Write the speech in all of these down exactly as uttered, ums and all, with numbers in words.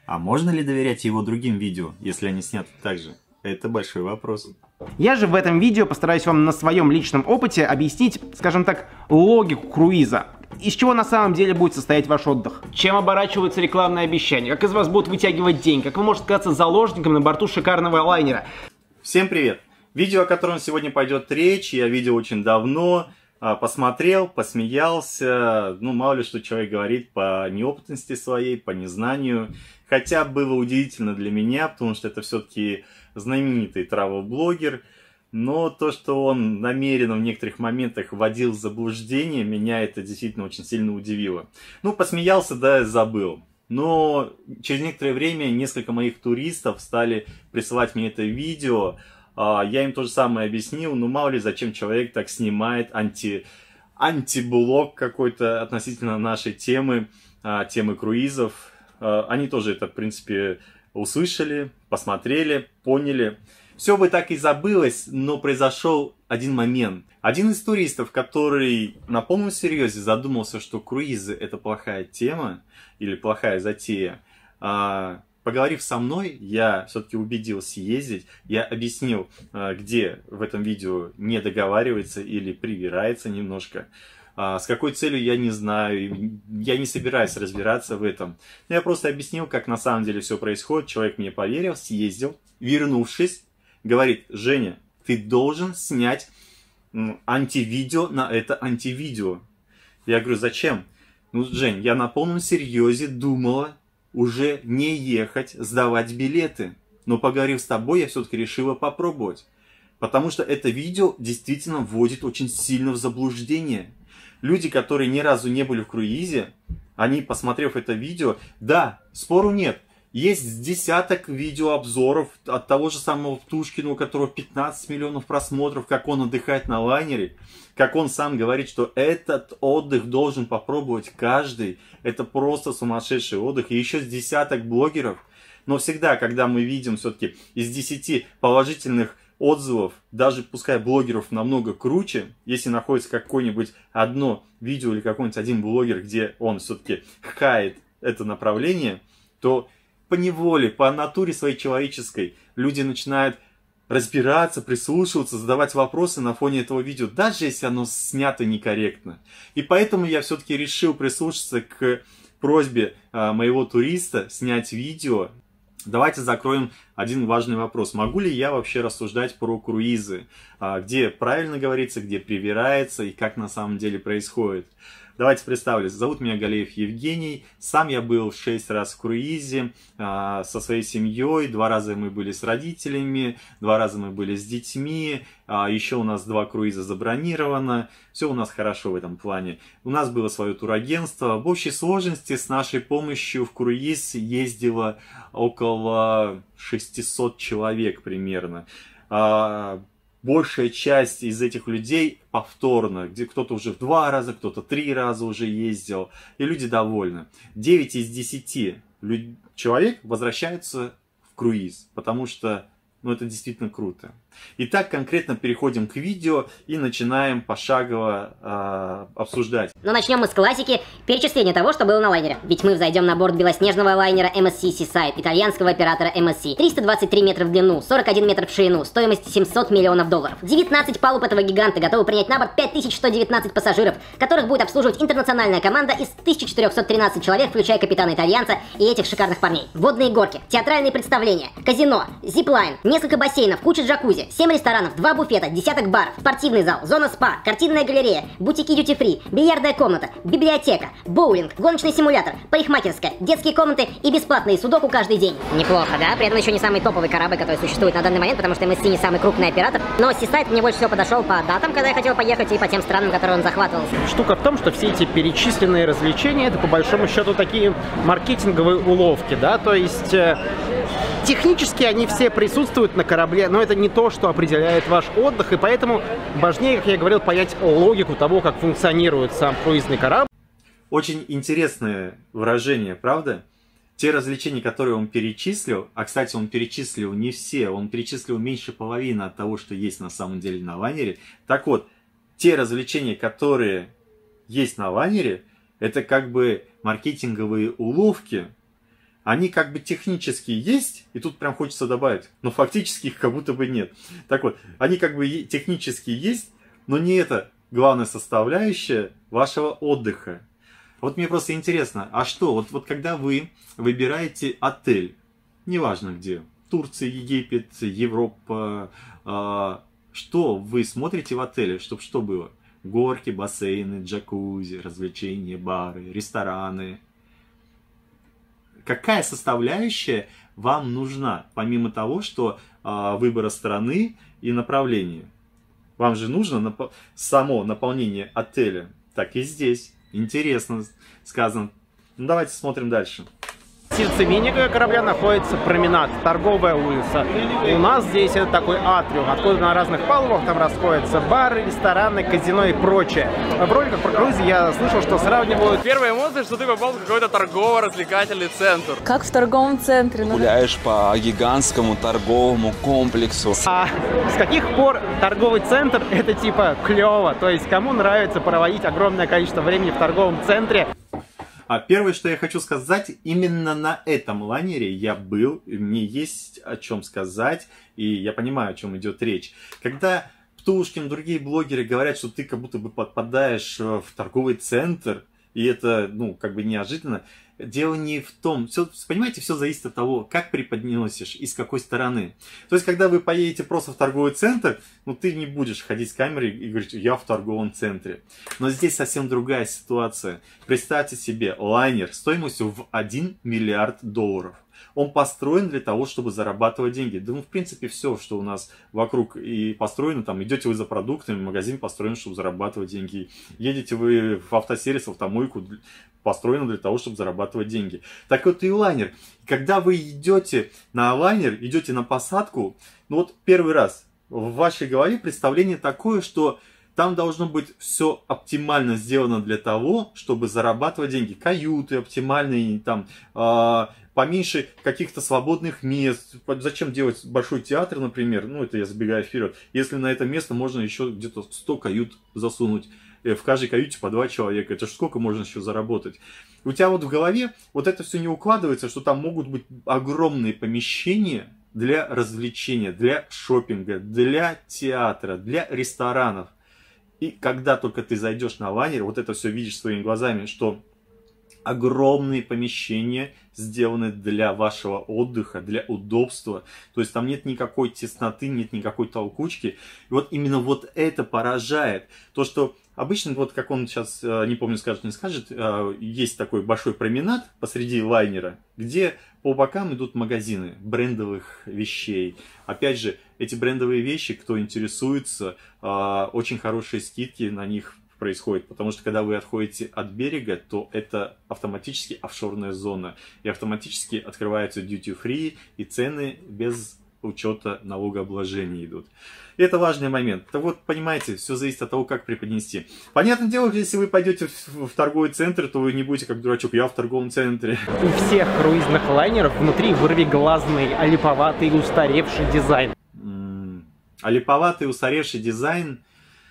А можно ли доверять его другим видео, если они сняты так же? Это большой вопрос. Я же в этом видео постараюсь вам на своем личном опыте объяснить, скажем так, логику круиза. Из чего на самом деле будет состоять ваш отдых? Чем оборачиваются рекламные обещания? Как из вас будут вытягивать деньги? Как вы можете оказаться заложником на борту шикарного лайнера? Всем привет! Видео, о котором сегодня пойдет речь, я видел очень давно, посмотрел, посмеялся. Ну, мало ли что человек говорит по неопытности своей, по незнанию. Хотя было удивительно для меня, потому что это все-таки знаменитый travel-блогер. Но то, что он намеренно в некоторых моментах вводил в заблуждение, меня это действительно очень сильно удивило. Ну, посмеялся, да, забыл. Но через некоторое время несколько моих туристов стали присылать мне это видео. Я им то же самое объяснил, ну мало ли зачем человек так снимает анти, антиблог какой-то относительно нашей темы, темы круизов. Они тоже это, в принципе, услышали, посмотрели, поняли. Все бы так и забылось, но произошел один момент. Один из туристов, который на полном серьезе задумался, что круизы это плохая тема или плохая затея, поговорив со мной, я все-таки убедил съездить, я объяснил, где в этом видео не договаривается или привирается немножко. С какой целью, я не знаю, я не собираюсь разбираться в этом. Я просто объяснил, как на самом деле все происходит, человек мне поверил, съездил, вернувшись, говорит: Женя, ты должен снять антивидео на это антивидео. Я говорю: зачем? Ну, Жень, я на полном серьезе думала уже не ехать, сдавать билеты. Но поговорив с тобой, я все-таки решила попробовать. Потому что это видео действительно вводит очень сильно в заблуждение. Люди, которые ни разу не были в круизе, они, посмотрев это видео, да, спору нет. Есть десяток видеообзоров от того же самого Птушкина, у которого пятнадцать миллионов просмотров, как он отдыхает на лайнере. Как он сам говорит, что этот отдых должен попробовать каждый. Это просто сумасшедший отдых. И еще с десяток блогеров. Но всегда, когда мы видим все-таки из десяти положительных отзывов, даже пускай блогеров намного круче, если находится какое-нибудь одно видео или какой-нибудь один блогер, где он все-таки хает это направление, то поневоле, по натуре своей человеческой, люди начинают разбираться, прислушиваться, задавать вопросы на фоне этого видео, даже если оно снято некорректно. И поэтому я все-таки решил прислушаться к просьбе а, моего туриста снять видео. Давайте закроем один важный вопрос. Могу ли я вообще рассуждать про круизы? А, где правильно говорится, где привирается и как на самом деле происходит? Давайте представлюсь. Зовут меня Галеев Евгений. Сам я был шесть раз в круизе а, со своей семьей. Два раза мы были с родителями, два раза мы были с детьми. А, еще у нас два круиза забронировано. Все у нас хорошо в этом плане. У нас было свое турагентство. В общей сложности с нашей помощью в круиз ездило около шестисот человек примерно. А, Большая часть из этих людей повторно, где кто-то уже в два раза, кто-то три раза уже ездил, и люди довольны. девять из десяти человек возвращаются в круиз, потому что ну, это действительно круто. Итак, конкретно переходим к видео и начинаем пошагово э, обсуждать. Но начнем мы с классики перечисления того, что было на лайнере. Ведь мы взойдем на борт белоснежного лайнера эм эс си Seaside, итальянского оператора эм эс си. триста двадцать три метра в длину, сорок один метр в ширину, стоимость семьсот миллионов долларов. девятнадцать палуб этого гиганта готовы принять на борт пять тысяч сто девятнадцать пассажиров, которых будет обслуживать интернациональная команда из тысячи четырёхсот тринадцати человек, включая капитана-итальянца и этих шикарных парней. Водные горки, театральные представления, казино, зиплайн, несколько бассейнов, куча джакузи, семь ресторанов, два буфета, десяток баров, спортивный зал, зона спа, картинная галерея, бутики дьюти-фри, бильярдная комната, библиотека, боулинг, гоночный симулятор, парикмахерская, детские комнаты и бесплатные судоку каждый день. Неплохо, да? При этом еще не самый топовый корабль, который существует на данный момент, потому что эм эс си не самый крупный оператор. Но Seaside мне больше всего подошел по датам, когда я хотел поехать, и по тем странам, которые он захватывал. Штука в том, что все эти перечисленные развлечения, это по большому счету такие маркетинговые уловки, да, то есть... Технически они все присутствуют на корабле, но это не то, что определяет ваш отдых, и поэтому важнее, как я говорил, понять логику того, как функционирует сам круизный корабль. Очень интересное выражение, правда? Те развлечения, которые он перечислил, а, кстати, он перечислил не все, он перечислил меньше половины от того, что есть на самом деле на лайнере. Так вот, те развлечения, которые есть на лайнере, это как бы маркетинговые уловки, Они как бы технически есть, и тут прям хочется добавить, но фактически их как будто бы нет. Так вот, они как бы технически есть, но не это главная составляющая вашего отдыха. Вот мне просто интересно, а что, вот, вот когда вы выбираете отель, неважно где, Турция, Египет, Европа, э, что вы смотрите в отеле, чтобы что было? Горки, бассейны, джакузи, развлечения, бары, рестораны. Какая составляющая вам нужна, помимо того, что э, выбора страны и направления? Вам же нужно нап- само наполнение отеля. Так и здесь. Интересно сказано. Ну, давайте смотрим дальше. В сердцевине корабля находится променад, торговая улица. У нас здесь это такой атриум, откуда на разных палубах там расходятся бары, рестораны, казино и прочее. В роликах про круизы я слышал, что сравнивают... Первая эмоция, что ты попал в какой-то торгово-развлекательный центр. Как в торговом центре. Ну... Гуляешь по гигантскому торговому комплексу. А с каких пор торговый центр это типа клево? То есть кому нравится проводить огромное количество времени в торговом центре? А первое, что я хочу сказать, именно на этом лайнере я был, и мне есть о чем сказать, и я понимаю, о чем идет речь. Когда Птушкин, другие блогеры говорят, что ты как будто бы попадаешь в торговый центр, и это, ну, как бы неожиданно, дело не в том, все, понимаете, все зависит от того, как преподносишь и с какой стороны. То есть, когда вы поедете просто в торговый центр, ну, ты не будешь ходить с камерой и говорить, я в торговом центре. Но здесь совсем другая ситуация. Представьте себе лайнер стоимостью в один миллиард долларов. Он построен для того, чтобы зарабатывать деньги. Да, ну, в принципе, все, что у нас вокруг и построено, там, идете вы за продуктами, магазин построен, чтобы зарабатывать деньги. Едете вы в автосервис, в автомойку, построено для того, чтобы зарабатывать деньги. Так вот и лайнер. Когда вы идете на лайнер, идете на посадку, ну вот первый раз в вашей голове представление такое, что там должно быть все оптимально сделано для того, чтобы зарабатывать деньги. Каюты оптимальные, там, э, поменьше каких-то свободных мест. Зачем делать большой театр, например? Ну, это я забегаю вперед. Если на это место можно еще где-то сто кают засунуть. В каждой каюте по два человека. Это ж сколько можно еще заработать? У тебя вот в голове вот это все не укладывается, что там могут быть огромные помещения для развлечения, для шопинга, для театра, для ресторанов. И когда только ты зайдешь на лайнер, вот это все видишь своими глазами, что огромные помещения сделаны для вашего отдыха, для удобства. То есть там нет никакой тесноты, нет никакой толкучки. И вот именно вот это поражает. То, что обычно, вот как он сейчас, не помню, скажет, не скажет, есть такой большой променад посреди лайнера, где по бокам идут магазины брендовых вещей. Опять же, эти брендовые вещи, кто интересуется, очень хорошие скидки на них происходит, потому что когда вы отходите от берега, то это автоматически офшорная зона, и автоматически открываются duty-free, и цены без учета налогообложения идут. И это важный момент. Так вот, понимаете, все зависит от того, как преподнести. Понятное дело, если вы пойдете в, в торговый центр, то вы не будете как дурачок, я в торговом центре. У всех круизных лайнеров внутри вырвиглазный, олиповатый, устаревший дизайн. М-м, олиповатый, устаревший дизайн.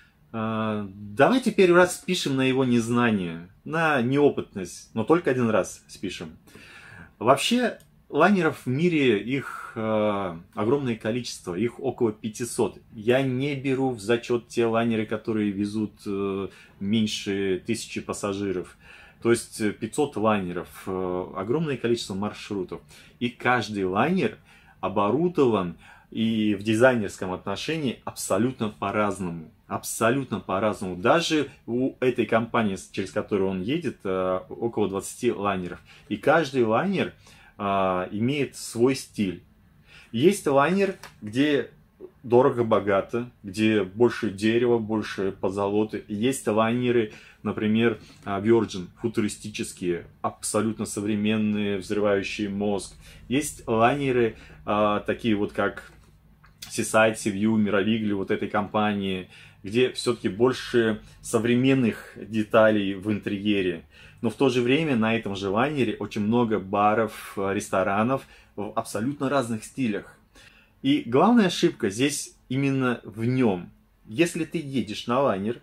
Давайте первый раз спишем на его незнание, на неопытность, но только один раз спишем. Вообще, лайнеров в мире, их э, огромное количество, их около пятисот. Я не беру в зачет те лайнеры, которые везут э, меньше тысячи пассажиров. То есть пятьсот лайнеров, э, огромное количество маршрутов. И каждый лайнер оборудован и в дизайнерском отношении абсолютно по-разному. Абсолютно по-разному. Даже у этой компании, через которую он едет, около двадцати лайнеров. И каждый лайнер а, имеет свой стиль. Есть лайнер, где дорого-богато, где больше дерева, больше позолоты. Есть лайнеры, например, Virgin, футуристические, абсолютно современные, взрывающие мозг. Есть лайнеры, а, такие вот как Seaside, Seaview, Miraviglia, вот этой компании, где все-таки больше современных деталей в интерьере. Но в то же время на этом же лайнере очень много баров, ресторанов в абсолютно разных стилях. И главная ошибка здесь именно в нем. Если ты едешь на лайнер,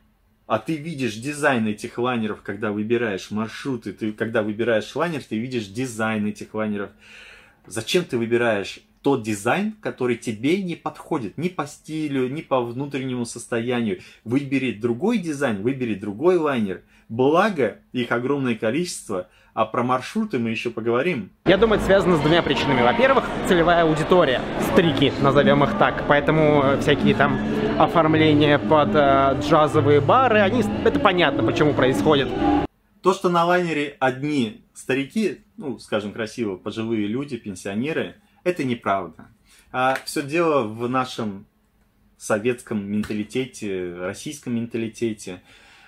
А ты видишь дизайн этих лайнеров, когда выбираешь маршруты, ты, когда выбираешь лайнер, ты видишь дизайн этих лайнеров. Зачем ты выбираешь тот дизайн, который тебе не подходит ни по стилю, ни по внутреннему состоянию? Выбери другой дизайн, выбери другой лайнер. Благо, их огромное количество, а про маршруты мы еще поговорим. Я думаю, это связано с двумя причинами. Во-первых, целевая аудитория, старики, назовем их так, поэтому всякие там оформления под э, джазовые бары, они, это понятно, почему происходит. То, что на лайнере одни старики, ну, скажем красиво, пожилые люди, пенсионеры, это неправда. А все дело в нашем советском менталитете, российском менталитете.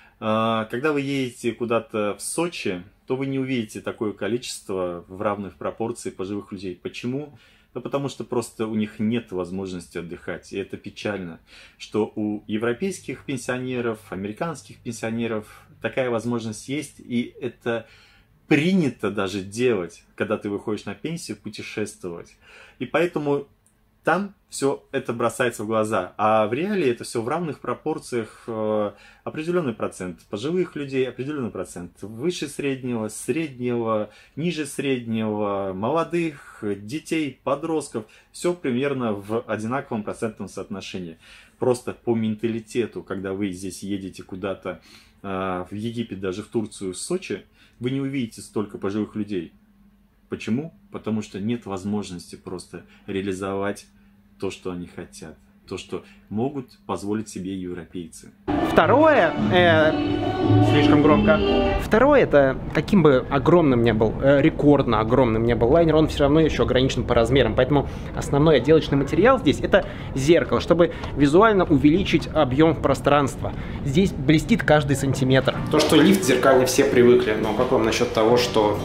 Когда вы едете куда-то в Сочи, то вы не увидите такое количество в равных пропорциях пожилых людей. Почему? Ну, потому что просто у них нет возможности отдыхать. И это печально, что у европейских пенсионеров, американских пенсионеров такая возможность есть. И это принято даже делать, когда ты выходишь на пенсию, путешествовать. И поэтому там все это бросается в глаза. А в реалии это все в равных пропорциях. Э, определенный процент пожилых людей, определенный процент выше среднего, среднего, ниже среднего, молодых, детей, подростков. Все примерно в одинаковом процентном соотношении. Просто по менталитету, когда вы здесь едете куда-то э, в Египет, даже в Турцию, в Сочи, вы не увидите столько пожилых людей. Почему? Потому что нет возможности просто реализовать то, что они хотят, то, что могут позволить себе европейцы. Второе, э, слишком громко. Второе, это каким бы огромным ни был, э, рекордно огромным ни был лайнер, он все равно еще ограничен по размерам. Поэтому основной отделочный материал здесь это зеркало, чтобы визуально увеличить объем пространства. Здесь блестит каждый сантиметр. То, что лифт зеркальный, все привыкли, но как вам насчет того, что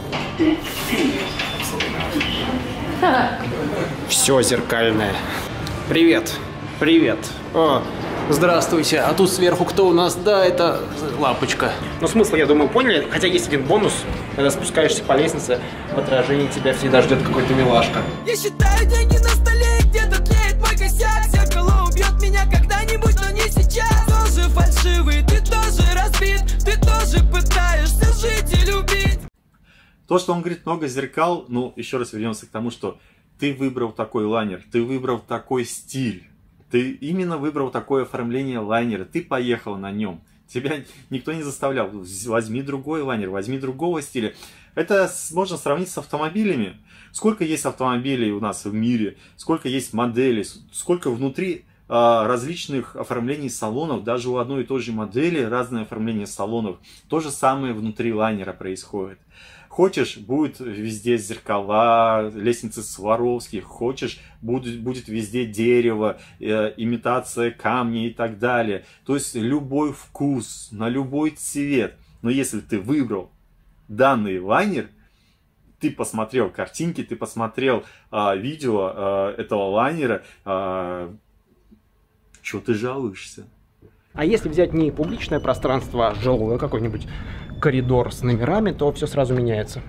все зеркальное? Привет, привет. О, здравствуйте. А тут сверху кто у нас? Да, это лампочка. Ну, смысл, я думаю, поняли. Хотя есть один бонус. Когда спускаешься по лестнице, в отражении тебя всегда ждет какой-то милашка. Я считаю деньги на столе, где-то тлеет мой косяк. Зеркало убьет меня когда-нибудь, но не сейчас. Тоже фальшивый, ты тоже разбит. Ты тоже пытаешься жить и любить. То, что он говорит много зеркал, ну, еще раз вернемся к тому, что ты выбрал такой лайнер, ты выбрал такой стиль, ты именно выбрал такое оформление лайнера, ты поехал на нем. Тебя никто не заставлял. Возьми другой лайнер, возьми другого стиля. Это можно сравнить с автомобилями. Сколько есть автомобилей у нас в мире, сколько есть моделей, сколько внутри а, различных оформлений салонов, даже у одной и той же модели разное оформление салонов. То же самое внутри лайнера происходит. Хочешь, будет везде зеркала, лестницы Сваровски, хочешь, будет, будет везде дерево, э, имитация камней и так далее. То есть любой вкус, на любой цвет. Но если ты выбрал данный лайнер, ты посмотрел картинки, ты посмотрел э, видео э, этого лайнера, э, что ты жалуешься? А если взять не публичное пространство, а жилое, какой-нибудь коридор с номерами, то все сразу меняется.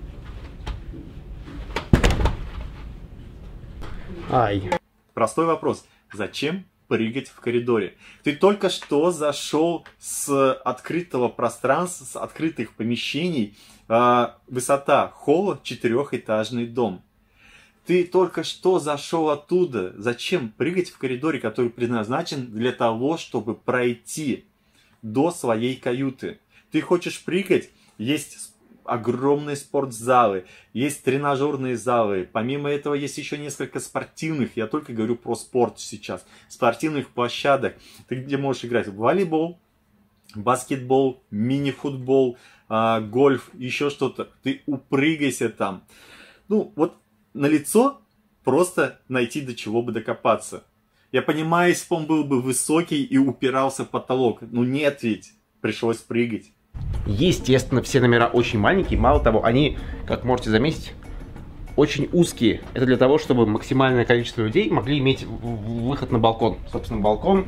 Ай. Простой вопрос. Зачем прыгать в коридоре? Ты только что зашел с открытого пространства, с открытых помещений. Э, высота холла четырехэтажный дом. Ты только что зашел оттуда. Зачем прыгать в коридоре, который предназначен для того, чтобы пройти до своей каюты? Ты хочешь прыгать? Есть огромные спортзалы, есть тренажерные залы. Помимо этого есть еще несколько спортивных, я только говорю про спорт сейчас, спортивных площадок. Ты где можешь играть в волейбол, баскетбол, мини-футбол, э, гольф, еще что-то. Ты упрыгайся там. Ну, вот налицо просто найти, до чего бы докопаться. Я понимаю, если бы он был бы высокий и упирался в потолок. Ну нет ведь, пришлось прыгать. Естественно, все номера очень маленькие. Мало того, они, как можете заметить, очень узкие. Это для того, чтобы максимальное количество людей могли иметь выход на балкон. Собственно, балкон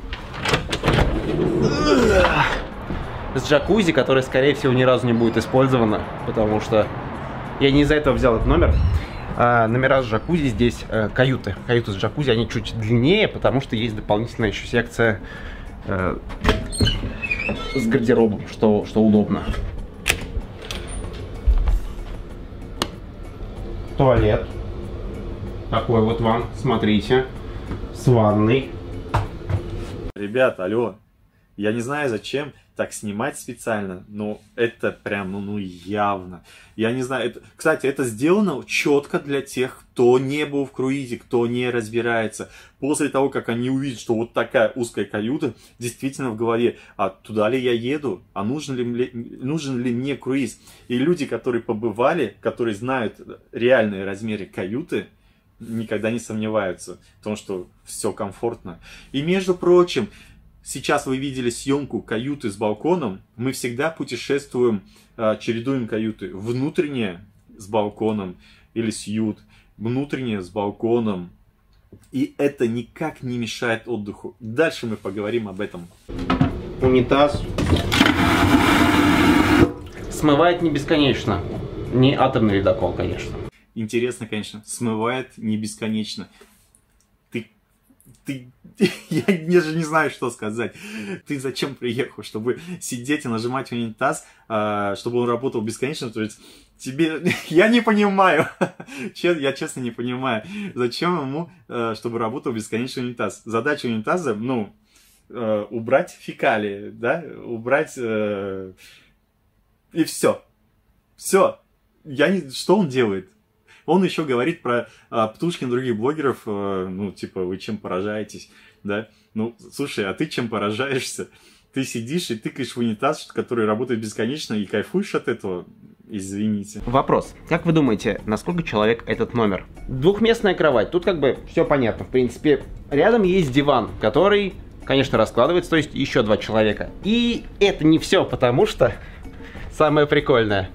с джакузи, которое, скорее всего, ни разу не будет использовано, потому что я не из-за этого взял этот номер. А, номера с джакузи здесь э, каюты. Каюты с джакузи, они чуть длиннее, потому что есть дополнительная еще секция э, с гардеробом, что, что удобно. Туалет. Такой вот вам, смотрите, с ванной. Ребята, алло, я не знаю, зачем так снимать специально, но это прям, ну, ну явно. Я не знаю, это, кстати, это сделано четко для тех, кто не был в круизе, кто не разбирается. После того, как они увидят, что вот такая узкая каюта, действительно в голове, а туда ли я еду, а нужен ли, нужен ли мне круиз? И люди, которые побывали, которые знают реальные размеры каюты, никогда не сомневаются в том, что все комфортно. И между прочим, сейчас вы видели съемку каюты с балконом. Мы всегда путешествуем, чередуем каюты. Внутренняя с балконом или сьют, внутренняя с балконом. И это никак не мешает отдыху. Дальше мы поговорим об этом. Унитаз смывает не бесконечно. Не атомный ледокол, конечно. Интересно, конечно, смывает не бесконечно. Ты, ты, я даже не знаю, что сказать. Ты зачем приехал? Чтобы сидеть и нажимать унитаз, чтобы он работал бесконечно? То есть тебе, я не понимаю, я честно не понимаю, зачем ему, чтобы работал бесконечный унитаз. Задача унитаза, ну, убрать фекалии, да, убрать и все, все. Я не, что он делает? Он еще говорит про а, Птушкин, других блогеров, а, ну, типа, вы чем поражаетесь, да? Ну, слушай, а ты чем поражаешься? Ты сидишь и тыкаешь в унитаз, который работает бесконечно, и кайфуешь от этого? Извините. Вопрос. Как вы думаете, насколько человек этот номер? Двухместная кровать. Тут как бы все понятно. В принципе, рядом есть диван, который, конечно, раскладывается, то есть еще два человека. И это не все, потому что самое прикольное.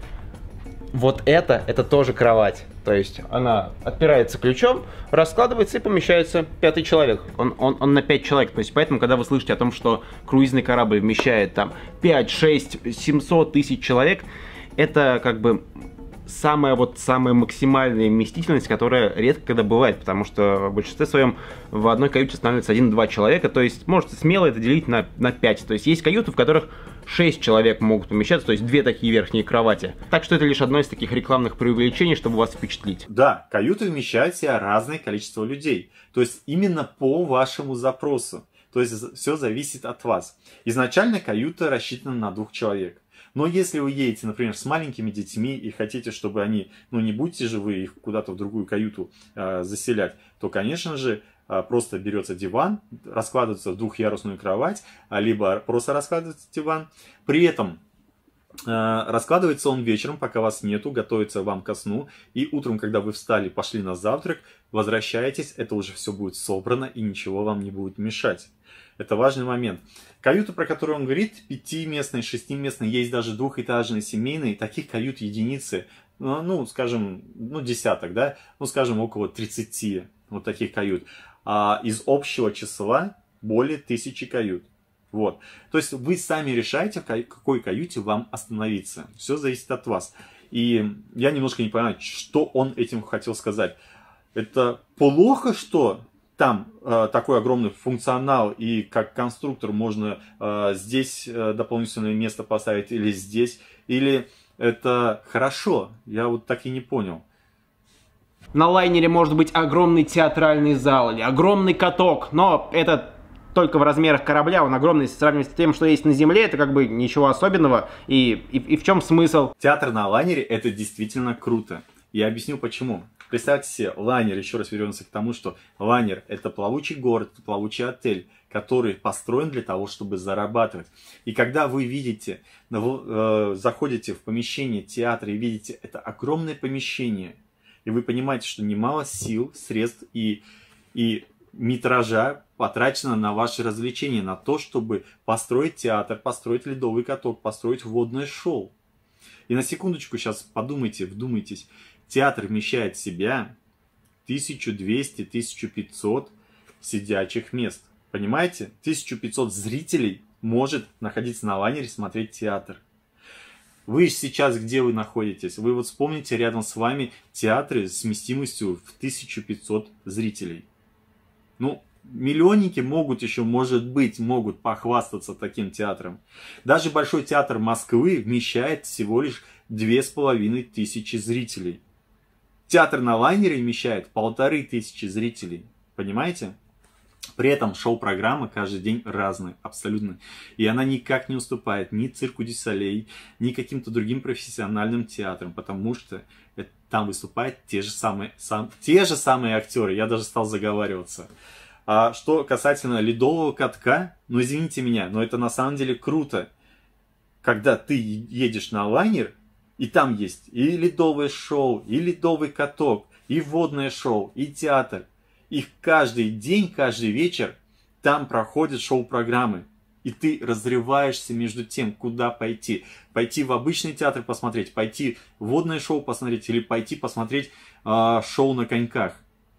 Вот это, это тоже кровать. То есть она отпирается ключом, раскладывается и помещается пятый человек. Он, он, он на пять человек. То есть поэтому, когда вы слышите о том, что круизный корабль вмещает там пять, шесть, семьсот тысяч человек, это как бы самая вот самая максимальная вместительность, которая редко когда бывает, потому что в большинстве своем в одной каюте останавливается один-два человека, то есть можете смело это делить на, на пять. То есть есть каюты, в которых шесть человек могут помещаться, то есть две такие верхние кровати. Так что это лишь одно из таких рекламных преувеличений, чтобы вас впечатлить. Да, каюты вмещают в себя разное количество людей, то есть именно по вашему запросу. То есть все зависит от вас. Изначально каюта рассчитана на двух человек. Но если вы едете, например, с маленькими детьми и хотите, чтобы они, ну не будете же вы их куда-то в другую каюту э, заселять, то, конечно же, э, просто берется диван, раскладывается в двухъярусную кровать, либо просто раскладывается диван. При этом э, раскладывается он вечером, пока вас нету, готовится вам ко сну. И утром, когда вы встали, пошли на завтрак, возвращаетесь, это уже все будет собрано и ничего вам не будет мешать. Это важный момент. Каюты, про которые он говорит, пятиместные, шестиместные, есть даже двухэтажные, семейные, таких кают единицы, ну, ну скажем, ну, десяток, да, ну, скажем, около тридцати вот таких кают. А из общего числа более тысячи кают. Вот. То есть вы сами решаете, в какой каюте вам остановиться. Все зависит от вас. И я немножко не понимаю, что он этим хотел сказать. Это плохо, что там э, такой огромный функционал, и как конструктор можно э, здесь э, дополнительное место поставить, или здесь, или это хорошо? Я вот так и не понял. На лайнере может быть огромный театральный зал или огромный каток, но это только в размерах корабля, он огромный, если сравнивать с тем, что есть на Земле, это как бы ничего особенного, и, и, и в чем смысл? Театр на лайнере — это действительно круто. Я объясню почему. Представьте себе, лайнер, еще раз вернемся к тому, что лайнер — это плавучий город, плавучий отель, который построен для того, чтобы зарабатывать. И когда вы видите, э, заходите в помещение театра и видите это огромное помещение, и вы понимаете, что немало сил, средств и, и метража потрачено на ваши развлечения, на то, чтобы построить театр, построить ледовый каток, построить водное шоу. И на секундочку сейчас подумайте, вдумайтесь. Театр вмещает в себя тысячу двести — тысячу пятьсот сидячих мест. Понимаете? тысяча пятьсот зрителей может находиться на лайнере и смотреть театр. Вы сейчас где вы находитесь? Вы вот вспомните, рядом с вами театры с вместимостью в тысячу пятьсот зрителей. Ну, Миллионники могут еще, может быть, могут похвастаться таким театром. Даже Большой театр Москвы вмещает всего лишь две с половиной тысячи зрителей. Театр на лайнере вмещает полторы тысячи зрителей. Понимаете? При этом шоу-программа каждый день разная, абсолютно. И она никак не уступает ни Цирку дю Солей, ни каким-то другим профессиональным театрам, потому что это, там выступают те же самые, сам, те же самые актеры. Я даже стал заговариваться. А что касательно ледового катка, ну извините меня, но это на самом деле круто. Когда ты едешь на лайнер, и там есть и ледовое шоу, и ледовый каток, и водное шоу, и театр. И каждый день, каждый вечер там проходят шоу-программы. И ты разрываешься между тем, куда пойти. Пойти в обычный театр посмотреть, пойти в водное шоу посмотреть, или пойти посмотреть э, шоу на коньках.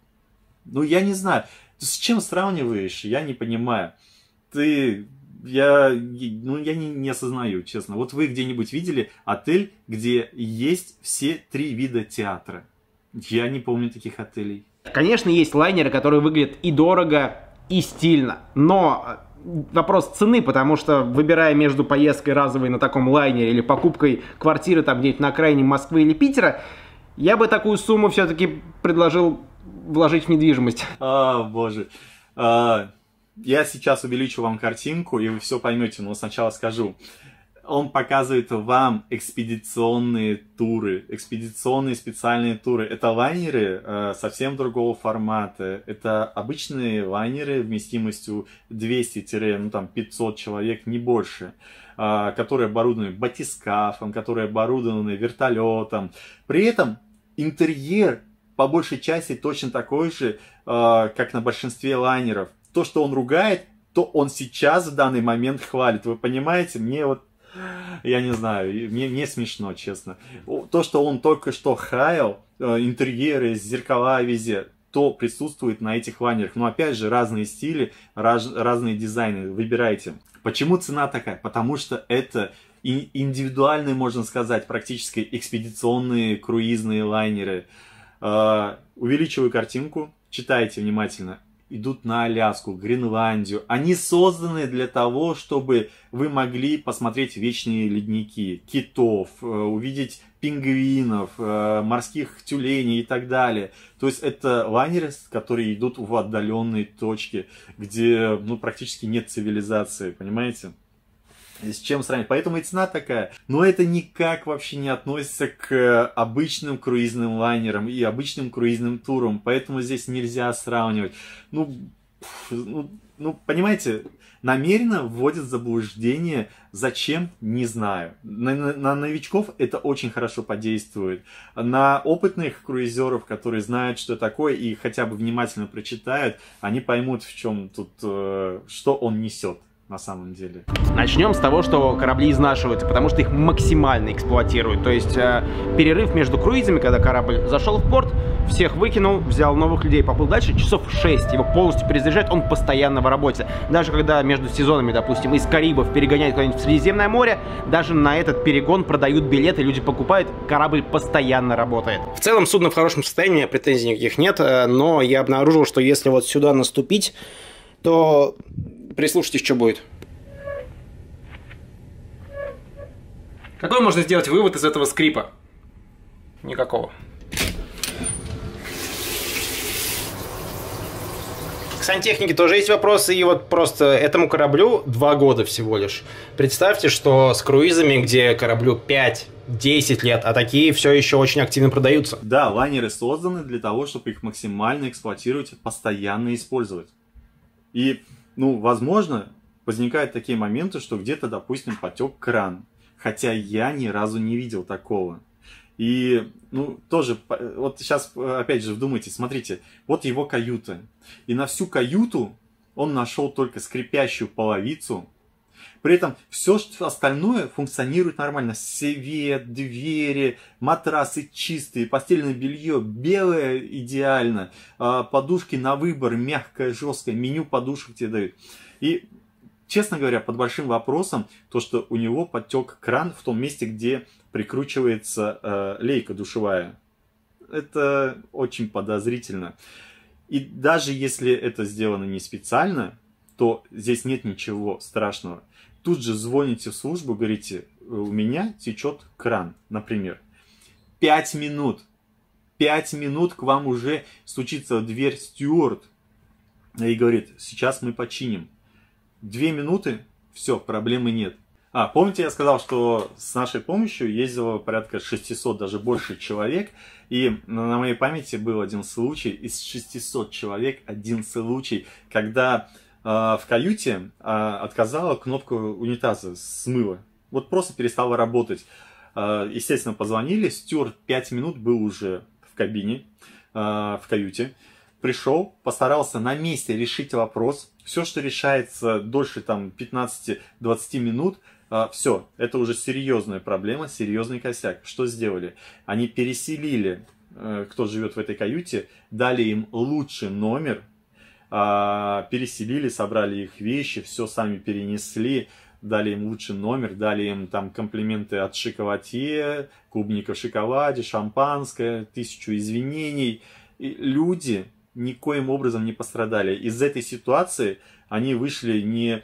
Ну, я не знаю. С чем сравниваешь? Я не понимаю. Ты... Я, ну, я не, не осознаю, честно. Вот вы где-нибудь видели отель, где есть все три вида театра? Я не помню таких отелей. Конечно, есть лайнеры, которые выглядят и дорого, и стильно. Но вопрос цены, потому что, выбирая между поездкой разовой на таком лайнере или покупкой квартиры там где-нибудь на окраине Москвы или Питера, я бы такую сумму все-таки предложил вложить в недвижимость. А, боже. А, я сейчас увеличу вам картинку, и вы все поймете, но сначала скажу. Он показывает вам экспедиционные туры, экспедиционные специальные туры. Это лайнеры э, совсем другого формата. Это обычные лайнеры вместимостью двести-пятьсот человек, не больше, э, которые оборудованы батискафом, которые оборудованы вертолетом. При этом интерьер по большей части точно такой же, э, как на большинстве лайнеров. То, что он ругает, то он сейчас в данный момент хвалит. Вы понимаете? Мне вот Я не знаю, мне, мне смешно, честно. То, что он только что хаял, интерьеры, зеркала везде, то присутствует на этих лайнерах. Но опять же, разные стили, раз, разные дизайны, выбирайте. Почему цена такая? Потому что это индивидуальные, можно сказать, практически экспедиционные круизные лайнеры. Увеличиваю картинку, читайте внимательно. Идут на Аляску, Гренландию. Они созданы для того, чтобы вы могли посмотреть вечные ледники, китов, увидеть пингвинов, морских тюленей и так далее. То есть это лайнеры, которые идут в отдаленные точки, где ну, практически нет цивилизации, понимаете? С чем сравнить? Поэтому и цена такая. Но это никак вообще не относится к обычным круизным лайнерам и обычным круизным турам. Поэтому здесь нельзя сравнивать. Ну, ну, ну понимаете, намеренно вводят в заблуждение. Зачем? Не знаю. На, на, на новичков это очень хорошо подействует. На опытных круизеров, которые знают, что такое, и хотя бы внимательно прочитают, они поймут, в чем тут, что он несет. На самом деле. Начнем с того, что корабли изнашиваются, потому что их максимально эксплуатируют. То есть э, перерыв между круизами, когда корабль зашел в порт, всех выкинул, взял новых людей, поплыл дальше, часов шесть. Его полностью перезаряжают, он постоянно в работе. Даже когда между сезонами, допустим, из Карибов перегоняют куда-нибудь в Средиземное море, даже на этот перегон продают билеты, люди покупают, корабль постоянно работает. В целом судно в хорошем состоянии, претензий никаких нет, но я обнаружил, что если вот сюда наступить, то... Прислушайтесь, что будет. Какой можно сделать вывод из этого скрипа? Никакого. К сантехнике тоже есть вопросы, и вот просто этому кораблю два года всего лишь. Представьте, что с круизами, где кораблю пять-десять лет, а такие все еще очень активно продаются. Да, лайнеры созданы для того, чтобы их максимально эксплуатировать, постоянно использовать. И... Ну, возможно, возникают такие моменты, что где-то, допустим, потек кран. Хотя я ни разу не видел такого. И, ну, тоже, вот сейчас, опять же, вдумайтесь, смотрите, вот его каюта. И на всю каюту он нашел только скрипящую половицу. При этом все остальное функционирует нормально. Свет, двери, матрасы чистые, постельное белье белое идеально, подушки на выбор, мягкое, жесткое, меню подушек тебе дают. И, честно говоря, под большим вопросом то, что у него подтек кран в том месте, где прикручивается лейка душевая. Это очень подозрительно. И даже если это сделано не специально, то здесь нет ничего страшного. Тут же звоните в службу, говорите, у меня течет кран, например. Пять минут. Пять минут к вам уже стучится в дверь стюард и говорит, сейчас мы починим. Две минуты, все, проблемы нет. А, помните, я сказал, что с нашей помощью ездило порядка шестисот, даже больше человек. И на моей памяти был один случай, из шестисот человек, один случай, когда э, в каюте э, отказала кнопка унитаза, смыла. Вот просто перестала работать. Э, естественно, позвонили, стюард пять минут был уже в кабине, э, в каюте. Пришел, постарался на месте решить вопрос. Все, что решается дольше там пятнадцати-двадцати минут, Uh, все, это уже серьезная проблема, серьезный косяк. Что сделали? Они переселили, uh, кто живет в этой каюте, дали им лучший номер, uh, переселили, собрали их вещи, все сами перенесли, дали им лучший номер, дали им там комплименты от шоколадье, клубника в шоколаде, шампанское, тысячу извинений. И люди никоим образом не пострадали. Из этой ситуации они вышли не...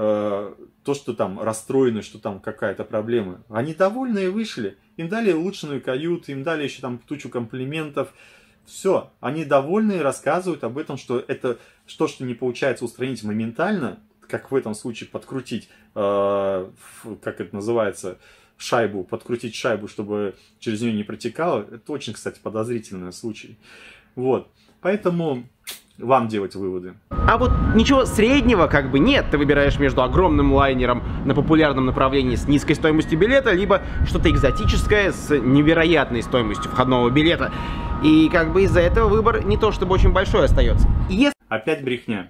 то, что там расстроены, что там какая-то проблема. Они довольные вышли. Им дали улучшенную каюту, им дали еще там тучу комплиментов. Все. Они довольные, рассказывают об этом, что это то, что не получается устранить моментально, как в этом случае подкрутить, э, как это называется, шайбу, подкрутить шайбу, чтобы через нее не протекало. Это очень, кстати, подозрительный случай. Вот. Поэтому... вам делать выводы. А вот ничего среднего как бы нет. Ты выбираешь между огромным лайнером на популярном направлении с низкой стоимостью билета, либо что-то экзотическое с невероятной стоимостью входного билета. И как бы из-за этого выбор не то чтобы очень большой остается. Если... Опять брехня.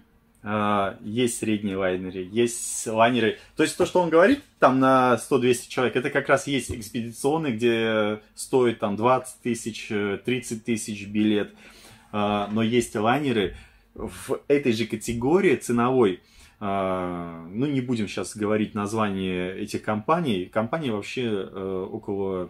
Есть средние лайнеры, есть лайнеры. То есть то, что он говорит там на сто-двести человек, это как раз есть экспедиционные, где стоит там двадцать тысяч, тридцать тысяч билет. Но есть лайнеры в этой же категории ценовой. Ну, не будем сейчас говорить название этих компаний. Компаний вообще около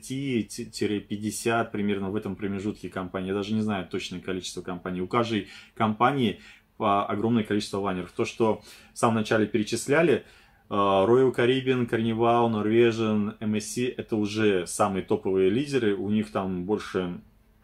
тридцати-пятидесяти примерно в этом промежутке компаний. Я даже не знаю точное количество компаний. У каждой компании огромное количество лайнеров. То, что в самом начале перечисляли, Royal Caribbean, Carnival, Norwegian, эм эс си, это уже самые топовые лидеры. У них там больше...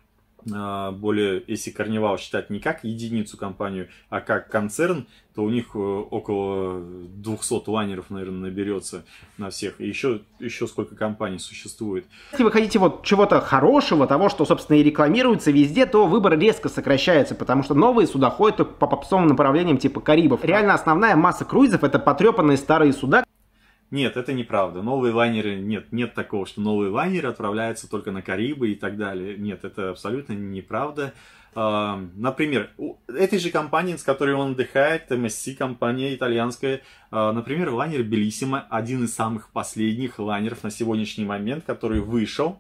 более, если Carnival считать не как единицу компанию, а как концерн, то у них около двухсот лайнеров, наверное, наберется на всех. И еще, еще сколько компаний существует. Если вы хотите вот чего-то хорошего, того, что, собственно, и рекламируется везде, то выбор резко сокращается, потому что новые суда ходят только по попсовым направлениям типа Карибов. Реально основная масса круизов — это потрепанные старые суда. Нет, это неправда. Новые лайнеры, нет, нет такого, что новые лайнеры отправляются только на Карибы и так далее. Нет, это абсолютно неправда. Например, у этой же компании, с которой он отдыхает, эм эс си, компания итальянская, например, лайнер Белиссимо, один из самых последних лайнеров на сегодняшний момент, который вышел.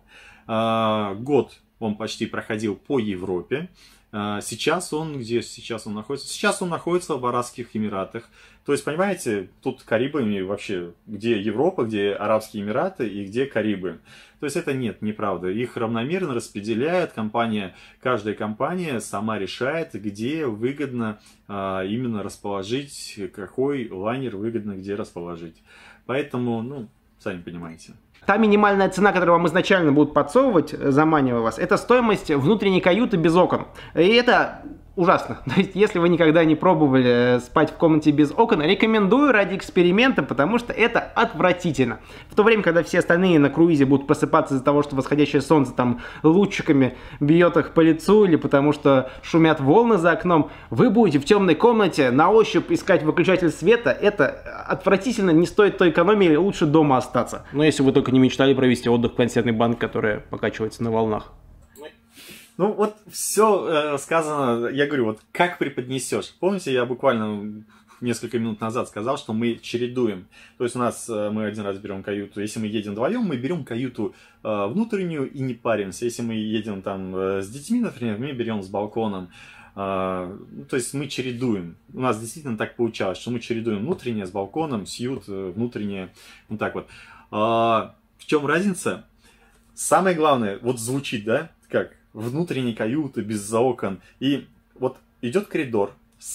Год он почти проходил по Европе. Сейчас он, где сейчас он находится? Сейчас он находится в Арабских Эмиратах. То есть, понимаете, тут Карибы вообще, где Европа, где Арабские Эмираты и где Карибы. То есть, это нет, неправда. Их равномерно распределяет компания, каждая компания сама решает, где выгодно а, именно расположить, какой лайнер выгодно где расположить. Поэтому, ну, сами понимаете. Та минимальная цена, которую вам изначально будут подсовывать, заманивая вас, это стоимость внутренней каюты без окон. И это ужасно. То есть, если вы никогда не пробовали спать в комнате без окон, рекомендую ради эксперимента, потому что это отвратительно. В то время, когда все остальные на круизе будут просыпаться из-за того, что восходящее солнце там лучиками бьет их по лицу, или потому что шумят волны за окном, вы будете в темной комнате на ощупь искать выключатель света. Это отвратительно, не стоит той экономии, лучше дома остаться. Но если вы только не мечтали провести отдых в консервной банке, которая покачивается на волнах. Ну вот все э, сказано, я говорю, вот как преподнесешь. Помните, я буквально несколько минут назад сказал, что мы чередуем. То есть у нас э, мы один раз берем каюту, если мы едем вдвоем, мы берем каюту э, внутреннюю и не паримся. Если мы едем там э, с детьми, например, мы берем с балконом. Э, то есть мы чередуем. У нас действительно так получалось, что мы чередуем внутреннее с балконом, сьют, э, внутреннее, вот так вот. Э, в чем разница? Самое главное, вот звучит, да, как? Внутренней каюты, без окон. И вот идет коридор,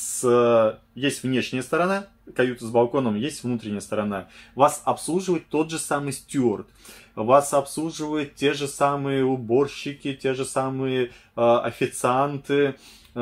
с, есть внешняя сторона, каюта с балконом, есть внутренняя сторона. Вас обслуживает тот же самый стюард, вас обслуживают те же самые уборщики, те же самые э, официанты, э,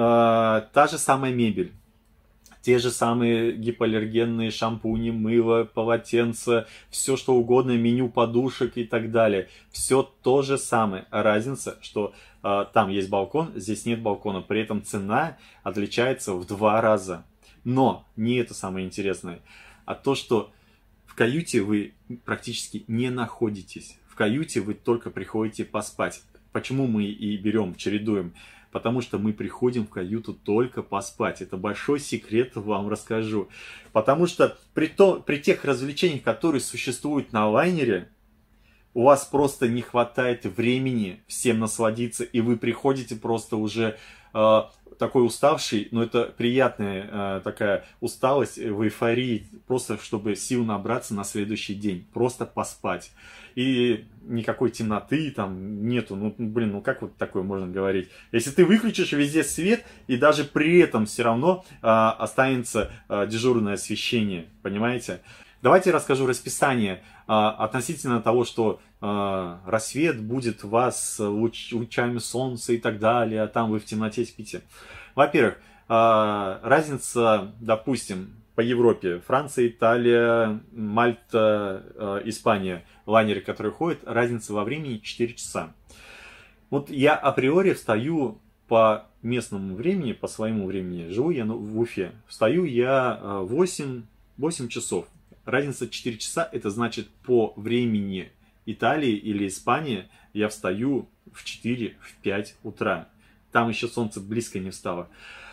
та же самая мебель. Те же самые гипоаллергенные шампуни, мыло, полотенца, все что угодно, меню подушек и так далее. Все то же самое. Разница, что э, там есть балкон, здесь нет балкона. При этом цена отличается в два раза. Но не это самое интересное, а то, что в каюте вы практически не находитесь. В каюте вы только приходите поспать. Почему мы и берем, чередуем? Потому что мы приходим в каюту только поспать. Это большой секрет, вам расскажу. Потому что при, то, при тех развлечениях, которые существуют на лайнере, у вас просто не хватает времени всем насладиться. И вы приходите просто уже э, такой уставший. Но это приятная э, такая усталость в эйфории. Просто чтобы сил набраться на следующий день. Просто поспать. И никакой темноты там нету. Ну, блин, ну как вот такое можно говорить? Если ты выключишь везде свет, и даже при этом все равно а, останется а, дежурное освещение. Понимаете? Давайте я расскажу расписание а, относительно того, что а, рассвет будет вас луч, лучами солнца и так далее, а там вы в темноте спите. Во-первых, а, разница, допустим, по Европе. Франция, Италия, Мальта, э, Испания. Лайнеры, которые ходят, разница во времени четыре часа. Вот я априори встаю по местному времени, по своему времени. Живу я в Уфе. Встаю я в восемь, восемь часов. Разница четыре часа, это значит по времени Италии или Испании я встаю в четыре, в пять утра. Там еще солнце близко не встало.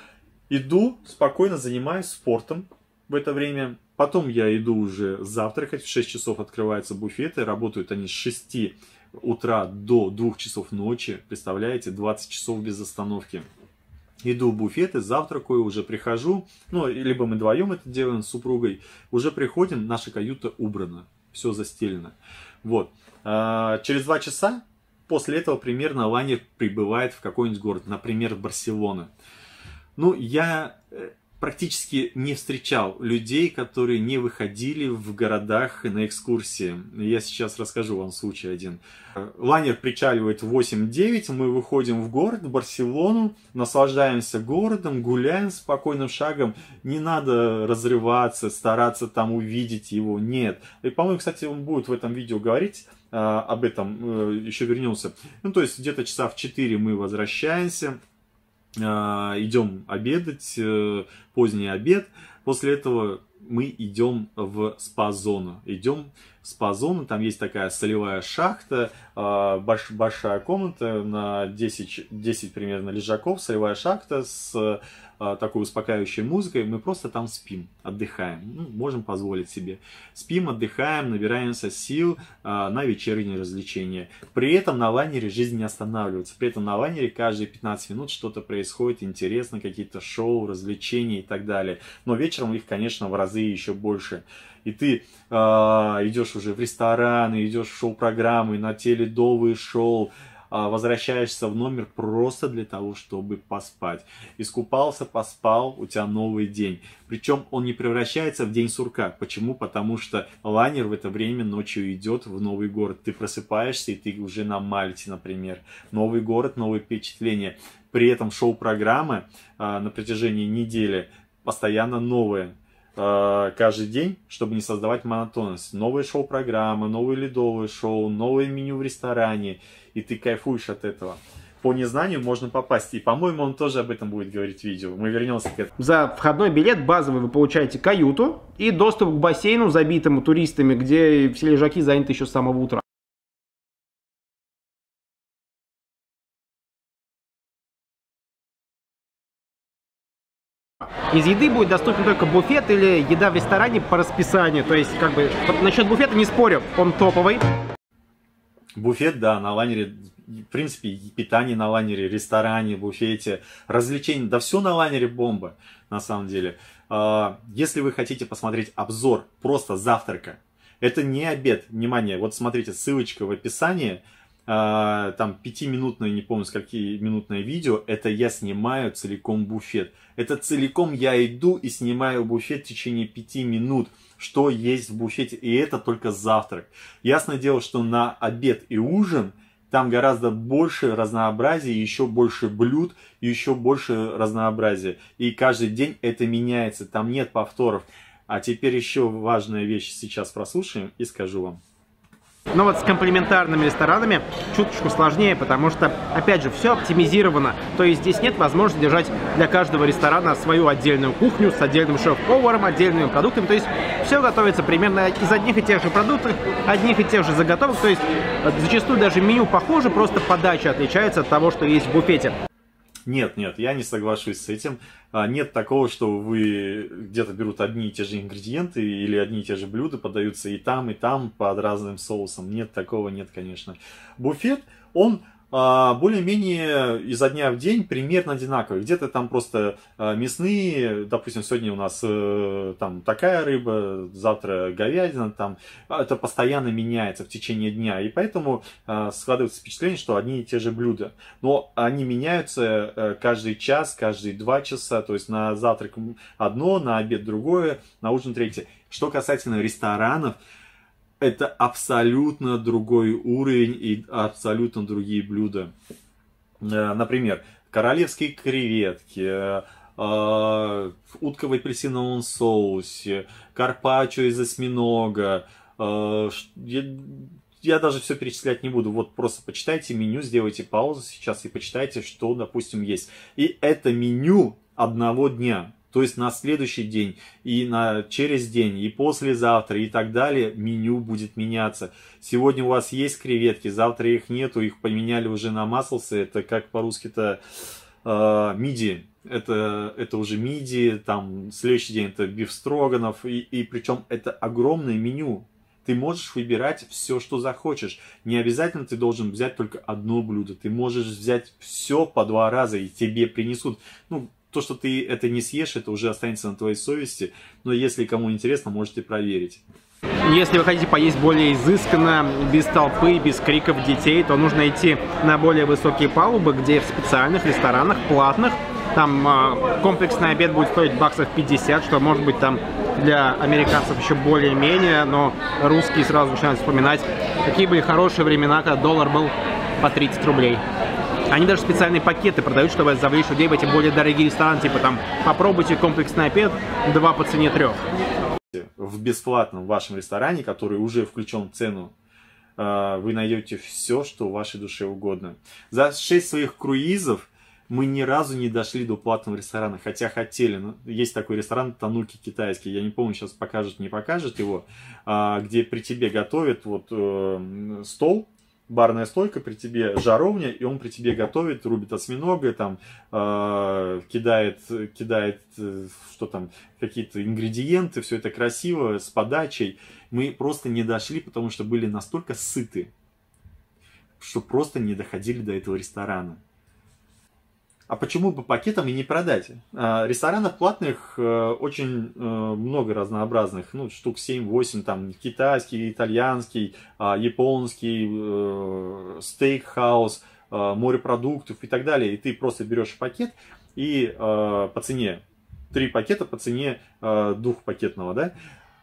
Иду, спокойно занимаюсь спортом в это время. Потом я иду уже завтракать. В шесть часов открываются буфеты. Работают они с шести утра до двух часов ночи. Представляете, двадцать часов без остановки. Иду в буфеты, завтракаю, уже прихожу. Ну, либо мы вдвоем это делаем с супругой. Уже приходим, наша каюта убрана. Все застелено. Вот. Через два часа после этого примерно лайнер прибывает в какой-нибудь город. Например, в Барселону. Ну, я практически не встречал людей, которые не выходили в городах на экскурсии. Я сейчас расскажу вам случай один. Лайнер причаливает в восемь-девять, мы выходим в город, в Барселону, наслаждаемся городом, гуляем спокойным шагом. Не надо разрываться, стараться там увидеть его, нет. И, по-моему, кстати, он будет в этом видео говорить а, об этом, еще вернемся. Ну, то есть, где-то часа в четыре мы возвращаемся. Идем обедать, поздний обед. После этого мы идем в спа-зону. Идем в спа-зону, там есть такая солевая шахта, больш, большая комната на десять, десять примерно лежаков, солевая шахта с такой успокаивающей музыкой. Мы просто там спим, отдыхаем, ну, можем позволить себе. Спим, отдыхаем, набираемся сил а, на вечерние развлечения. При этом на лайнере жизнь не останавливается. При этом на лайнере каждые пятнадцать минут что-то происходит интересно, какие-то шоу, развлечения и так далее. Но вечером их, конечно, в разы еще больше. И ты э, идешь уже в рестораны, идешь в шоу-программы, на теледовые шоу, э, возвращаешься в номер просто для того, чтобы поспать. Искупался, поспал, у тебя новый день. Причем он не превращается в день сурка. Почему? Потому что лайнер в это время ночью идет в новый город. Ты просыпаешься, и ты уже на Мальте, например. Новый город, новые впечатления. При этом шоу-программа э, на протяжении недели постоянно новая. Каждый день, чтобы не создавать монотонность. Новые шоу-программы, новые ледовые шоу, новое меню в ресторане. И ты кайфуешь от этого. По незнанию можно попасть. И, по-моему, он тоже об этом будет говорить в видео. Мы вернемся к этому. За входной билет базовый вы получаете каюту и доступ к бассейну, забитому туристами, где все лежаки заняты еще с самого утра. Из еды будет доступен только буфет или еда в ресторане по расписанию. То есть, как бы, насчет буфета не спорю, он топовый. Буфет, да, на лайнере, в принципе, питание на лайнере, ресторане, буфете, развлечения, да все на лайнере бомба, на самом деле. Если вы хотите посмотреть обзор просто завтрака, это не обед, внимание, вот смотрите, ссылочка в описании, там пятиминутное, не помню, с какие минутное видео, это я снимаю целиком буфет. Это целиком я иду и снимаю буфет в течение пяти минут, что есть в буфете, и это только завтрак. Ясное дело, что на обед и ужин там гораздо больше разнообразия, еще больше блюд, еще больше разнообразия. И каждый день это меняется, там нет повторов. А теперь еще важная вещь сейчас прослушаем и скажу вам. Но вот с комплементарными ресторанами чуточку сложнее, потому что, опять же, все оптимизировано. То есть здесь нет возможности держать для каждого ресторана свою отдельную кухню с отдельным шеф-поваром, отдельными продуктами. То есть все готовится примерно из одних и тех же продуктов, одних и тех же заготовок. То есть зачастую даже меню похоже, просто подача отличается от того, что есть в буфете. Нет, нет, я не соглашусь с этим. Нет такого, что вы где-то берут одни и те же ингредиенты или одни и те же блюда, подаются и там, и там под разным соусом. Нет, такого нет, конечно. Буфет, он более-менее изо дня в день примерно одинаковый. Где-то там просто мясные, допустим, сегодня у нас там такая рыба, завтра говядина, там это постоянно меняется в течение дня. И поэтому складывается впечатление, что одни и те же блюда. Но они меняются каждый час, каждые два часа. То есть на завтрак одно, на обед другое, на ужин третье. Что касательно ресторанов, это абсолютно другой уровень и абсолютно другие блюда. Например, королевские креветки, утка в апельсиновом соусе, карпаччо из осьминога. Я, я даже все перечислять не буду. Вот просто почитайте меню, сделайте паузу сейчас и почитайте, что, допустим, есть. И это меню одного дня. То есть на следующий день, и на, через день, и послезавтра, и так далее меню будет меняться. Сегодня у вас есть креветки, завтра их нету, их поменяли уже на маслсы. Это как по-русски-то э, мидии. Это, это уже мидии, там следующий день это бифстроганов. И, и причем это огромное меню. Ты можешь выбирать все, что захочешь. Не обязательно ты должен взять только одно блюдо. Ты можешь взять все по два раза, и тебе принесут. Ну, то, что ты это не съешь, это уже останется на твоей совести. Но если кому интересно, можете проверить. Если вы хотите поесть более изысканно, без толпы, без криков детей, то нужно идти на более высокие палубы, где в специальных ресторанах, платных, там э, комплексный обед будет стоить баксов пятьдесят, что может быть там для американцев еще более-менее, но русские сразу начинают вспоминать, какие были хорошие времена, когда доллар был по тридцать рублей. Они даже специальные пакеты продают, чтобы завлечь людей в эти более дорогие рестораны. Типа там, попробуйте комплексный обед, два по цене трех. В бесплатном вашем ресторане, который уже включен в цену, вы найдете все, что вашей душе угодно. За шесть своих круизов мы ни разу не дошли до платного ресторана, хотя хотели. Есть такой ресторан Тануки китайский, я не помню, сейчас покажет, не покажет его, где при тебе готовят вот стол, барная стойка, при тебе жаровня, и он при тебе готовит, рубит осьминога, там, э, кидает, кидает э, что там, какие-то ингредиенты, все это красиво, с подачей. Мы просто не дошли, потому что были настолько сыты, что просто не доходили до этого ресторана. А почему бы пакетом и не продать? Ресторанов платных очень много разнообразных, ну, штук семь-восемь, там, китайский, итальянский, японский, стейк-хаус, морепродуктов и так далее. И ты просто берешь пакет и по цене, три пакета по цене двухпакетного, да,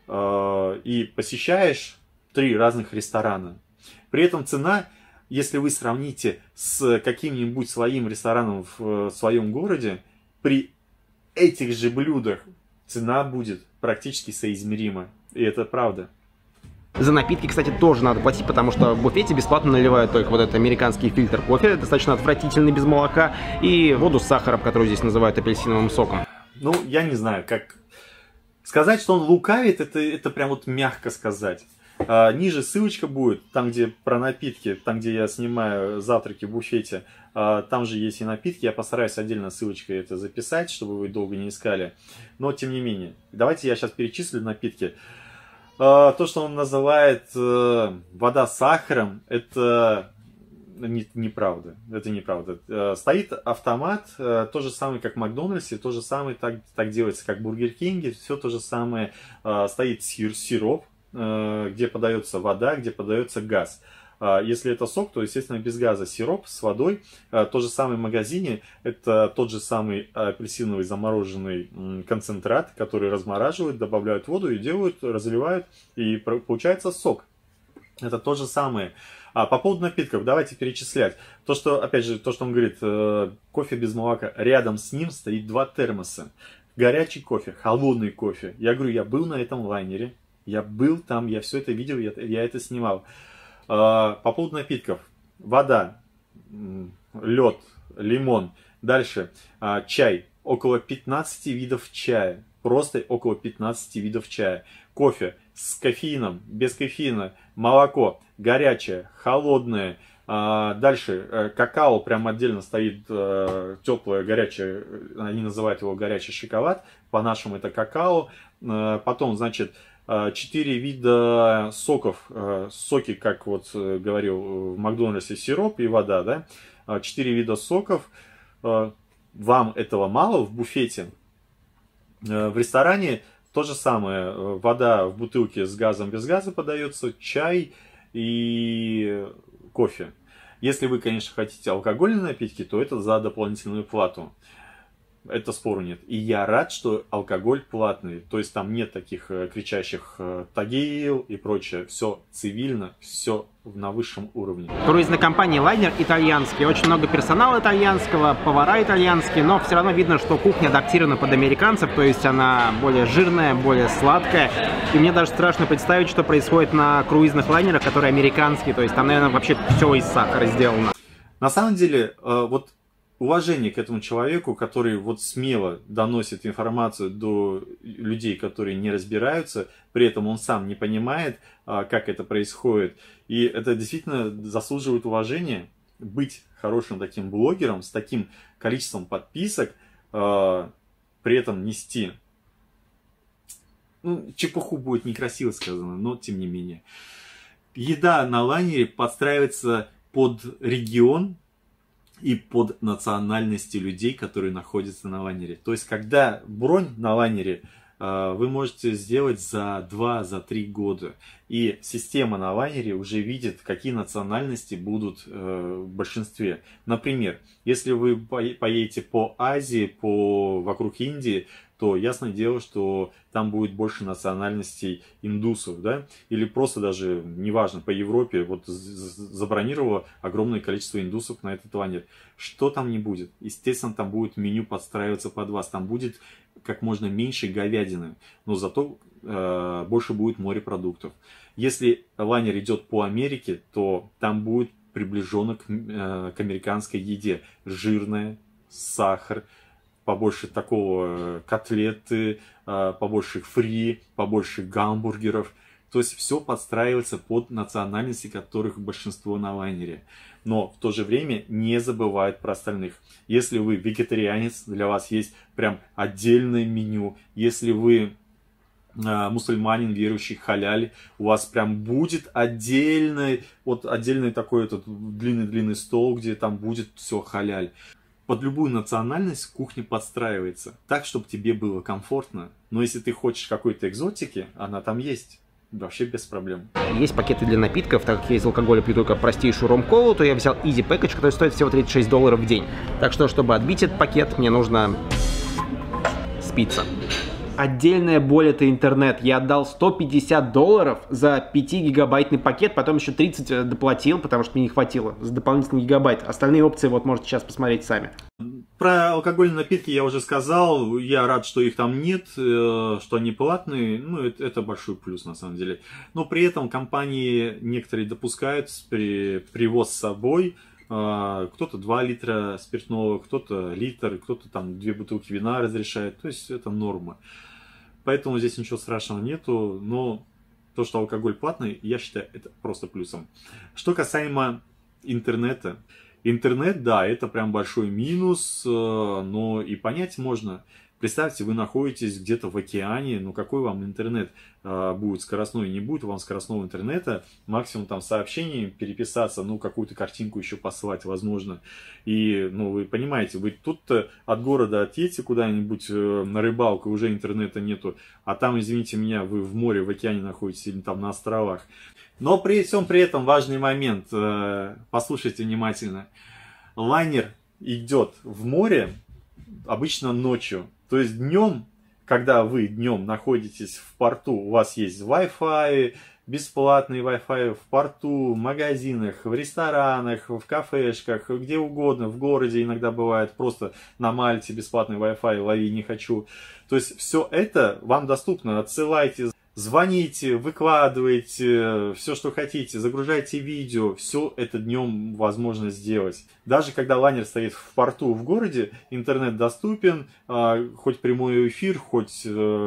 и посещаешь три разных ресторана. При этом цена... Если вы сравните с каким-нибудь своим рестораном в своем городе, при этих же блюдах цена будет практически соизмерима. И это правда. За напитки, кстати, тоже надо платить, потому что в буфете бесплатно наливают только вот этот американский фильтр кофе, достаточно отвратительный, без молока, и воду с сахаром, которую здесь называют апельсиновым соком. Ну, я не знаю, как... Сказать, что он лукавит, это, это прям вот мягко сказать. А, ниже ссылочка будет, там где про напитки, там где я снимаю завтраки в буфете, а, там же есть и напитки, я постараюсь отдельно ссылочкой это записать, чтобы вы долго не искали, но тем не менее. Давайте я сейчас перечислю напитки. А, то, что он называет а, вода с сахаром, это не, неправда, это неправда. А, стоит автомат, а, то же самое, как в Макдональдсе, то же самое так, так делается, как в Бургер Кинге, все то же самое, а, стоит сир, сироп, где подается вода, где подается газ. Если это сок, то, естественно, без газа. Сироп с водой, то же самое в магазине, это тот же самый апельсиновый замороженный концентрат, который размораживают, добавляют воду и делают, разливают, и получается сок. Это то же самое. А по поводу напитков, давайте перечислять. То, что, опять же, то, что он говорит, кофе без молока, рядом с ним стоит два термоса. Горячий кофе, холодный кофе. Я говорю, я был на этом лайнере, я был там, я все это видел, я, я это снимал. По поводу напитков. Вода, лед, лимон. Дальше чай. Около пятнадцати видов чая. Просто около пятнадцати видов чая. Кофе с кофеином, без кофеина. Молоко горячее, холодное. Дальше какао прям отдельно стоит, теплое, горячее. Они называют его горячий шоколад. По-нашему это какао. Потом, значит... Четыре вида соков, соки, как вот говорил в Макдональдсе, сироп и вода, да? Четыре вида соков. Вам этого мало в буфете? В ресторане то же самое. Вода в бутылке с газом, без газа подается, чай и кофе. Если вы, конечно, хотите алкогольные напитки, то это за дополнительную плату. Это спору нет. И я рад, что алкоголь платный. То есть там нет таких кричащих тагил и прочее. Все цивильно, все на высшем уровне. Круизная компания Liner итальянские. Очень много персонала итальянского, повара итальянские. Но все равно видно, что кухня адаптирована под американцев. То есть она более жирная, более сладкая. И мне даже страшно представить, что происходит на круизных лайнерах, которые американские. То есть там, наверное, вообще все из сахара сделано. На самом деле, вот... уважение к этому человеку, который вот смело доносит информацию до людей, которые не разбираются, при этом он сам не понимает, как это происходит. И это действительно заслуживает уважения, быть хорошим таким блогером, с таким количеством подписок, при этом нести. Ну, чепуху будет некрасиво сказано, но тем не менее. Еда на лайнере подстраивается под регион и под национальности людей, которые находятся на лайнере. То есть, когда бронь на лайнере э, вы можете сделать за два-три года. И система на лайнере уже видит, какие национальности будут э, в большинстве. Например, если вы поедете по Азии, по, вокруг Индии, то ясное дело, что там будет больше национальностей индусов, да, или просто даже, неважно, по Европе, вот забронировало огромное количество индусов на этот лайнер. Что там не будет? Естественно, там будет меню подстраиваться под вас, там будет как можно меньше говядины, но зато э, больше будет морепродуктов. Если лайнер идет по Америке, то там будет приближенно к, э, к американской еде. Жирная, сахар, побольше такого котлеты, побольше фри, побольше гамбургеров. То есть все подстраивается под национальности, которых большинство на лайнере. Но в то же время не забывают про остальных. Если вы вегетарианец, для вас есть прям отдельное меню. Если вы мусульманин, верующий, халяль, у вас прям будет отдельный, вот отдельный такой этот длинный-длинный стол, где там будет все халяль. Под любую национальность кухня подстраивается так, чтобы тебе было комфортно. Но если ты хочешь какой-то экзотики, она там есть. Вообще без проблем. Есть пакеты для напитков, так как я из алкоголя пью только простейшую ром-колу, то я взял Easy Package, который стоит всего тридцать шесть долларов в день. Так что, чтобы отбить этот пакет, мне нужно спиться. Отдельная боль — это интернет. Я отдал сто пятьдесят долларов за пятигигабайтный пакет, потом еще тридцать доплатил, потому что мне не хватило за дополнительный гигабайт. Остальные опции вот можете сейчас посмотреть сами. Про алкогольные напитки я уже сказал. Я рад, что их там нет, что они платные. Ну, это, это большой плюс на самом деле. Но при этом компании некоторые допускают при, привоз с собой. Кто-то два литра спиртного, кто-то литр, кто-то там две бутылки вина разрешает. То есть это норма. Поэтому здесь ничего страшного нету. Но то, что алкоголь платный, я считаю, это просто плюсом. Что касаемо интернета. Интернет, да, это прям большой минус, но и понять можно. Представьте, вы находитесь где-то в океане, ну какой вам интернет э, будет скоростной, не будет вам скоростного интернета, максимум там сообщений переписаться, ну какую-то картинку еще посылать возможно. И, ну вы понимаете, вы тут-то от города отъедете куда-нибудь э, на рыбалку, уже интернета нету, а там, извините меня, вы в море, в океане находитесь или там на островах. Но при всем при этом важный момент, послушайте внимательно. Лайнер идет в море обычно ночью. То есть днем, когда вы днем находитесь в порту, у вас есть Wi-Fi, бесплатный Wi-Fi в порту, в магазинах, в ресторанах, в кафешках, где угодно, в городе иногда бывает, просто на Мальте бесплатный Wi-Fi, лови не хочу. То есть все это вам доступно, отсылайте, звоните, выкладывайте, все, что хотите, загружайте видео, все это днем возможно сделать. Даже когда лайнер стоит в порту в городе, интернет доступен, хоть прямой эфир, хоть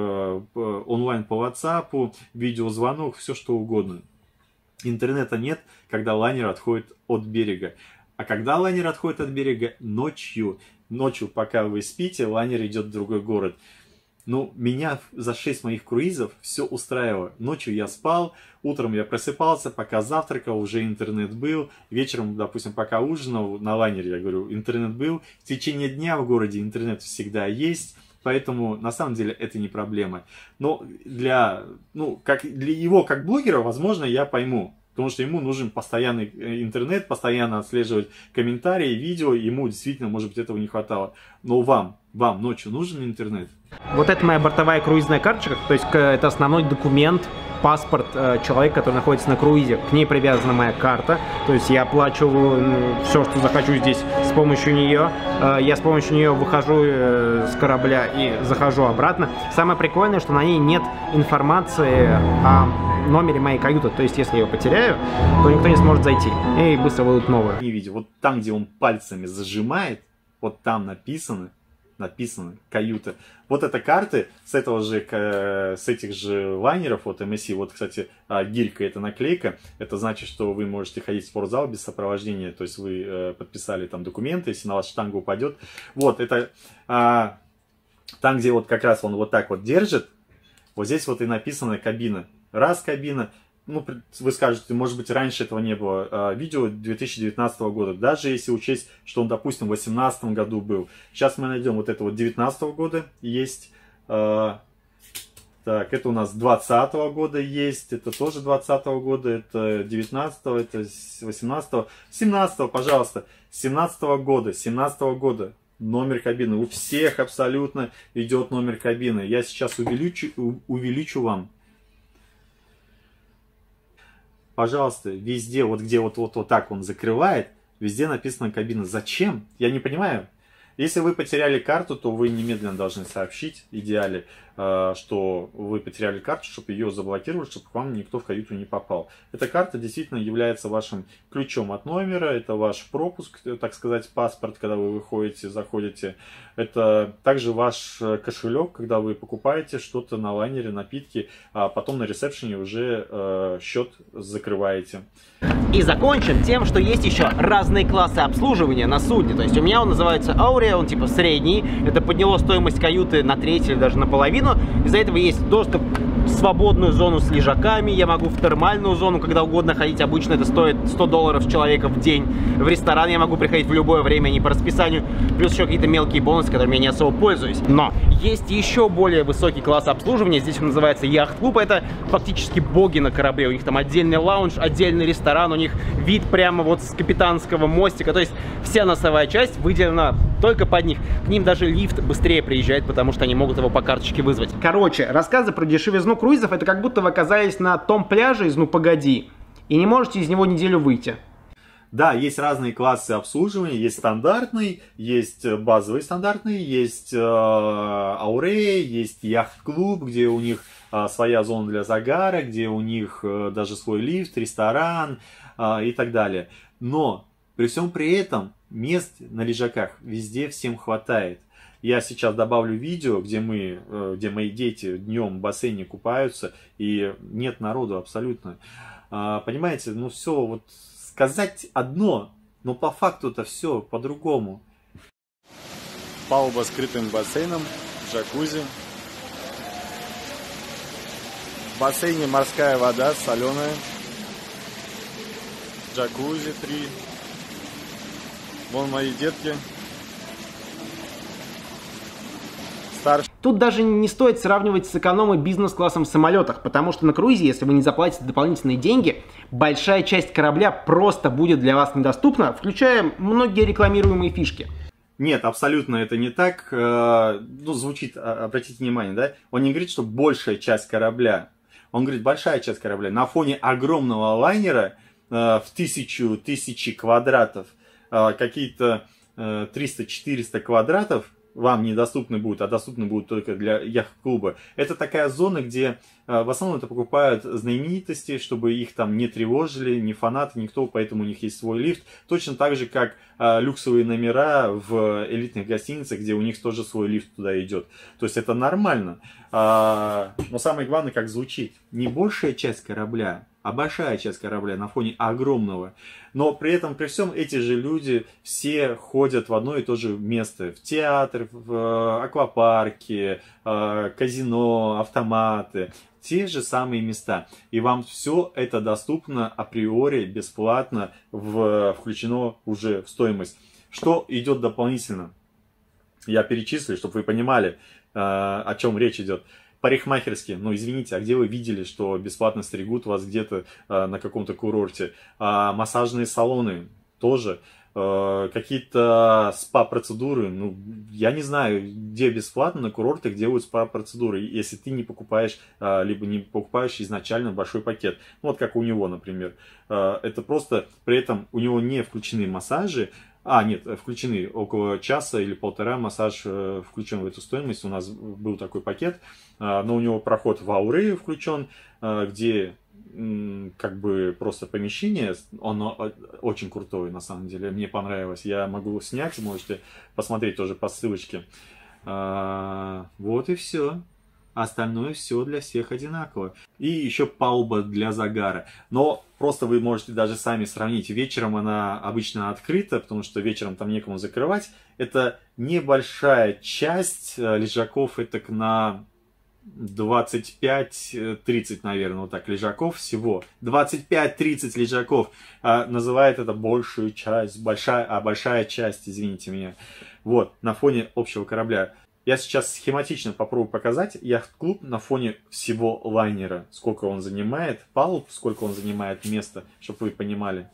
онлайн по WhatsApp, видеозвонок, все что угодно. Интернета нет, когда лайнер отходит от берега. А когда лайнер отходит от берега? Ночью. Ночью, пока вы спите, лайнер идет в другой город. Ну, меня за шесть моих круизов все устраивало. Ночью я спал, утром я просыпался, пока завтракал, уже интернет был. Вечером, допустим, пока ужинал на лайнере, я говорю, интернет был. В течение дня в городе интернет всегда есть. Поэтому, на самом деле, это не проблема. Но для, ну, как, для его, как блогера, возможно, я пойму. Потому что ему нужен постоянный интернет, постоянно отслеживать комментарии, видео. Ему действительно, может быть, этого не хватало. Но вам, вам ночью нужен интернет? Вот это моя бортовая круизная карточка, то есть это основной документ, паспорт э, человека, который находится на круизе. К ней привязана моя карта, то есть я оплачиваю э, все, что захочу здесь с помощью нее. Э, я с помощью нее выхожу э, с корабля и захожу обратно. Самое прикольное, что на ней нет информации о номере моей каюты, то есть если я ее потеряю, то никто не сможет зайти и быстро выйдут новые. Не видео, вот там, где он пальцами зажимает, вот там написано, написано каюта. Вот это карты с этого же, с этих же лайнеров, вот эм эс си, вот, кстати, гирька, это наклейка, это значит, что вы можете ходить в спортзал без сопровождения, то есть вы подписали там документы, если на вас штанга упадет. Вот, это а, там, где вот как раз он вот так вот держит, вот здесь вот и написано кабина. Раз кабина. Ну, вы скажете, может быть, раньше этого не было. Видео две тысячи девятнадцатого года. Даже если учесть, что он, допустим, в две тысячи восемнадцатом году был. Сейчас мы найдем вот это вот две тысячи девятнадцатого года есть. Так, это у нас двадцатого года есть. Это тоже двадцатого года. Это девятнадцатого, это восемнадцатого. семнадцатого, пожалуйста. семнадцатого года. семнадцатого года. Номер кабины. У всех абсолютно идет номер кабины. Я сейчас увеличу, увеличу вам. Пожалуйста, везде, вот где вот, вот, вот так он закрывает, везде написано кабина. Зачем? Я не понимаю. Если вы потеряли карту, то вы немедленно должны сообщить, в идеале, что вы потеряли карту, чтобы ее заблокировали, чтобы к вам никто в каюту не попал. Эта карта действительно является вашим ключом от номера, это ваш пропуск, так сказать, паспорт, когда вы выходите, заходите. Это также ваш кошелек, когда вы покупаете что-то на лайнере, напитки, а потом на ресепшене уже э, счет закрываете. И закончим тем, что есть еще разные классы обслуживания на судне. То есть у меня он называется Aurea, он типа средний. Это подняло стоимость каюты на треть или даже наполовину. Из-за этого есть доступ в свободную зону с лежаками. Я могу в термальную зону когда угодно ходить. Обычно это стоит сто долларов с человека в день. В ресторан я могу приходить в любое время, не по расписанию. Плюс еще какие-то мелкие бонусы, которыми я не особо пользуюсь. Но есть еще более высокий класс обслуживания. Здесь он называется яхт-клуб. Это фактически боги на корабле. У них там отдельный лаунж, отдельный ресторан. У них вид прямо вот с капитанского мостика. То есть вся носовая часть выделена только под них. К ним даже лифт быстрее приезжает, потому что они могут его по карточке вызвать. Короче, рассказы про дешевизну круизов — это как будто вы оказались на том пляже из «Ну погоди» и не можете из него неделю выйти. Да, есть разные классы обслуживания, есть стандартный, есть базовый стандартный, есть э, Aurea, есть яхт-клуб, где у них э, своя зона для загара, где у них э, даже свой лифт, ресторан э, и так далее. Но при всем при этом мест на лежаках везде всем хватает. Я сейчас добавлю видео, где мы, где мои дети днем в бассейне купаются, и нет народу абсолютно. Понимаете, ну все, вот сказать одно, но по факту это все по-другому. Палуба с скрытым бассейном, джакузи. В бассейне морская вода, соленая. Джакузи три. Вон мои детки. Старший. Тут даже не стоит сравнивать с эконом- и бизнес-классом в самолетах, потому что на круизе, если вы не заплатите дополнительные деньги, большая часть корабля просто будет для вас недоступна, включая многие рекламируемые фишки. Нет, абсолютно это не так. Ну, звучит, обратите внимание, да? Он не говорит, что большая часть корабля. Он говорит, большая часть корабля. На фоне огромного лайнера в тысячу, тысячи квадратов, какие-то триста-четыреста квадратов вам недоступны будут, а доступны будут только для яхт-клуба. Это такая зона, где в основном это покупают знаменитости, чтобы их там не тревожили, ни фанаты, никто, поэтому у них есть свой лифт. Точно так же, как а, люксовые номера в элитных гостиницах, где у них тоже свой лифт туда идет. То есть это нормально. А, но самое главное, как звучит. Не большая часть корабля, а большая часть корабля на фоне огромного. Но при этом, при всем, эти же люди все ходят в одно и то же место. В театр, в аквапарки, казино, автоматы. Те же самые места. И вам все это доступно априори, бесплатно, в, включено уже в стоимость. Что идет дополнительно? Я перечислю, чтобы вы понимали, о чем речь идет. Парикмахерские, ну извините, а где вы видели, что бесплатно стригут вас где-то э, на каком-то курорте? А, массажные салоны тоже. Э, какие-то спа-процедуры, ну я не знаю, где бесплатно на курортах делают спа-процедуры, если ты не покупаешь, э, либо не покупаешь изначально большой пакет. Ну, вот как у него, например. Э, это просто, при этом у него не включены массажи. А, нет, включены около часа или полтора массаж включен в эту стоимость. У нас был такой пакет, но у него проход в Ауре включен, где как бы просто помещение, оно очень крутое на самом деле, мне понравилось. Я могу снять, можете посмотреть тоже по ссылочке. Вот и все. Остальное все для всех одинаково. И еще палуба для загара. Но просто вы можете даже сами сравнить. Вечером она обычно открыта, потому что вечером там некому закрывать. Это небольшая часть лежаков, это на двадцать пять тридцать, наверное, вот так лежаков всего. двадцать пять тридцать лежаков. А, называет это большую часть, большая, а большая часть, извините меня. Вот, на фоне общего корабля. Я сейчас схематично попробую показать яхт-клуб на фоне всего лайнера. Сколько он занимает палуб, сколько он занимает места, чтобы вы понимали.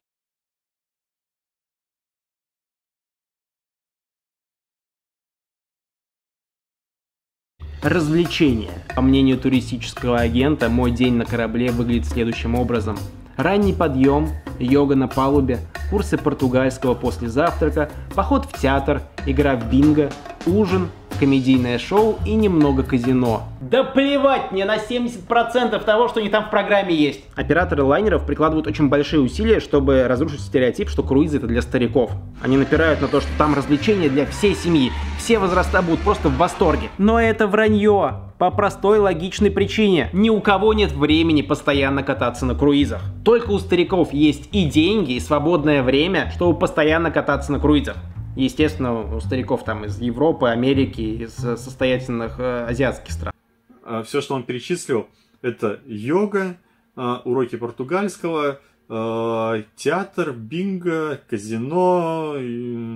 Развлечения. По мнению туристического агента, мой день на корабле выглядит следующим образом. Ранний подъем, йога на палубе, курсы португальского после завтрака, поход в театр, игра в бинго, ужин, комедийное шоу и немного казино. Да плевать мне на семьдесят процентов того, что не там в программе есть. Операторы лайнеров прикладывают очень большие усилия, чтобы разрушить стереотип, что круизы это для стариков. Они напирают на то, что там развлечения для всей семьи. Все возраста будут просто в восторге. Но это вранье. По простой логичной причине. Ни у кого нет времени постоянно кататься на круизах. Только у стариков есть и деньги, и свободное время, чтобы постоянно кататься на круизах. Естественно, у стариков там из Европы, Америки, из состоятельных э, азиатских стран. Все, что он перечислил, это йога, э, уроки португальского, э, театр, бинго, казино, и,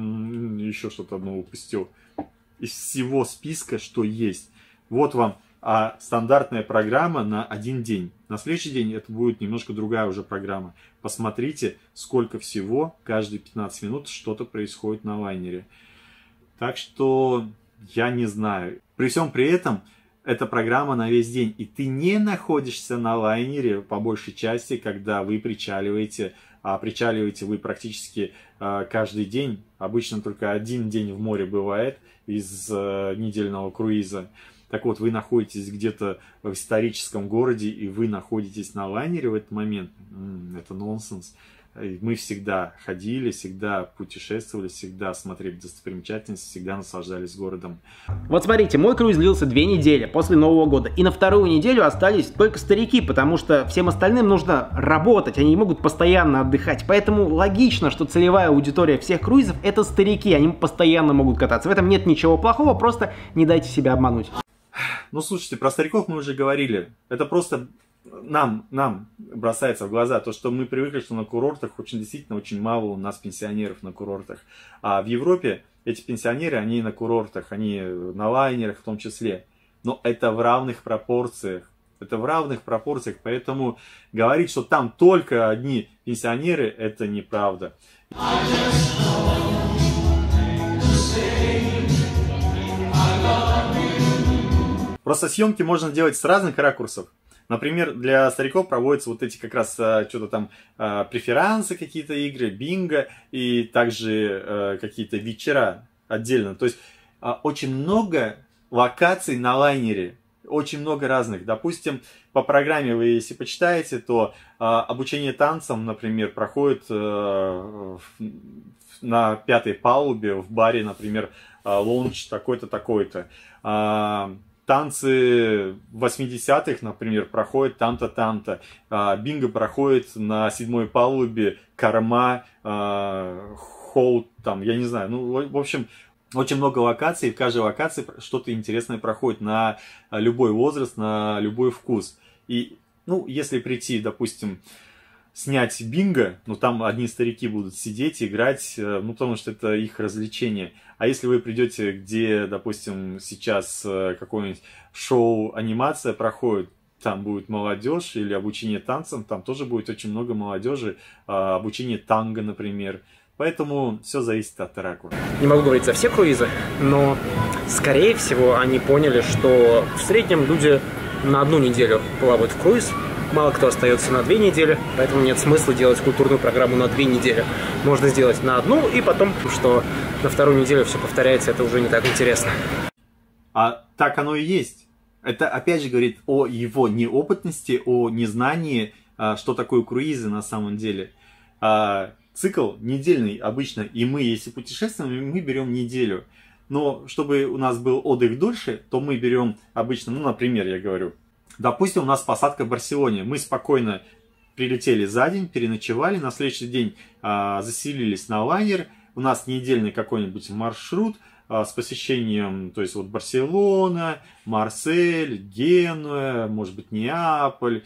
еще что-то одно упустил. Из всего списка, что есть. Вот вам а стандартная программа на один день. На следующий день это будет немножко другая уже программа. Посмотрите, сколько всего каждые пятнадцать минут что-то происходит на лайнере. Так что я не знаю. При всем при этом, это программа на весь день. И ты не находишься на лайнере по большей части, когда вы причаливаете. А причаливаете вы практически э, каждый день. Обычно только один день в море бывает из э, недельного круиза. Так вот, вы находитесь где-то в историческом городе, и вы находитесь на лайнере в этот момент. М-м, это нонсенс. Мы всегда ходили, всегда путешествовали, всегда смотрели достопримечательности, всегда наслаждались городом. Вот смотрите, мой круиз длился две недели после Нового года. И на вторую неделю остались только старики, потому что всем остальным нужно работать, они не могут постоянно отдыхать. Поэтому логично, что целевая аудитория всех круизов это старики, они постоянно могут кататься. В этом нет ничего плохого, просто не дайте себя обмануть. Ну, слушайте, про стариков мы уже говорили. Это просто нам, нам бросается в глаза то, что мы привыкли, что на курортах очень действительно очень мало у нас пенсионеров на курортах. А в Европе эти пенсионеры, они на курортах, они на лайнерах в том числе. но это в равных пропорциях. Это в равных пропорциях, поэтому говорить, что там только одни пенсионеры, это неправда. Просто съемки можно делать с разных ракурсов. Например, для стариков проводятся вот эти как раз что-то там преферансы, какие-то игры, бинго и также какие-то вечера отдельно. То есть очень много локаций на лайнере, очень много разных. Допустим, по программе вы, если почитаете, то обучение танцам, например, проходит на пятой палубе в баре, например, лоунж такой-то, такой-то. Танцы восьмидесятых, например, проходят там-то, там-то. Бинго проходит на седьмой палубе, корма, холд, там, я не знаю. Ну, в общем, очень много локаций, и в каждой локации что-то интересное проходит на любой возраст, на любой вкус. И, ну, если прийти, допустим, снять бинго, ну, там одни старики будут сидеть, играть, ну, потому что это их развлечение. А если вы придете, где, допустим, сейчас какое-нибудь шоу, анимация проходит, там будет молодежь или обучение танцам, там тоже будет очень много молодежи, обучение танго, например. Поэтому все зависит от ракурса. Не могу говорить за все круизы, но, скорее всего, они поняли, что в среднем люди на одну неделю плавают в круиз, мало кто остается на две недели, поэтому нет смысла делать культурную программу на две недели. Можно сделать на одну, и потом, что на вторую неделю все повторяется, это уже не так интересно. А так оно и есть. Это опять же говорит о его неопытности, о незнании, что такое круизы на самом деле. Цикл недельный обычно, и мы, если путешествуем, мы берем неделю. Но чтобы у нас был отдых дольше, то мы берем обычно, ну, например, я говорю, допустим, у нас посадка в Барселоне. Мы спокойно прилетели за день, переночевали, на следующий день а, заселились на лайнер. У нас недельный какой-нибудь маршрут а, с посещением, то есть вот Барселона, Марсель, Генуя, может быть Неаполь,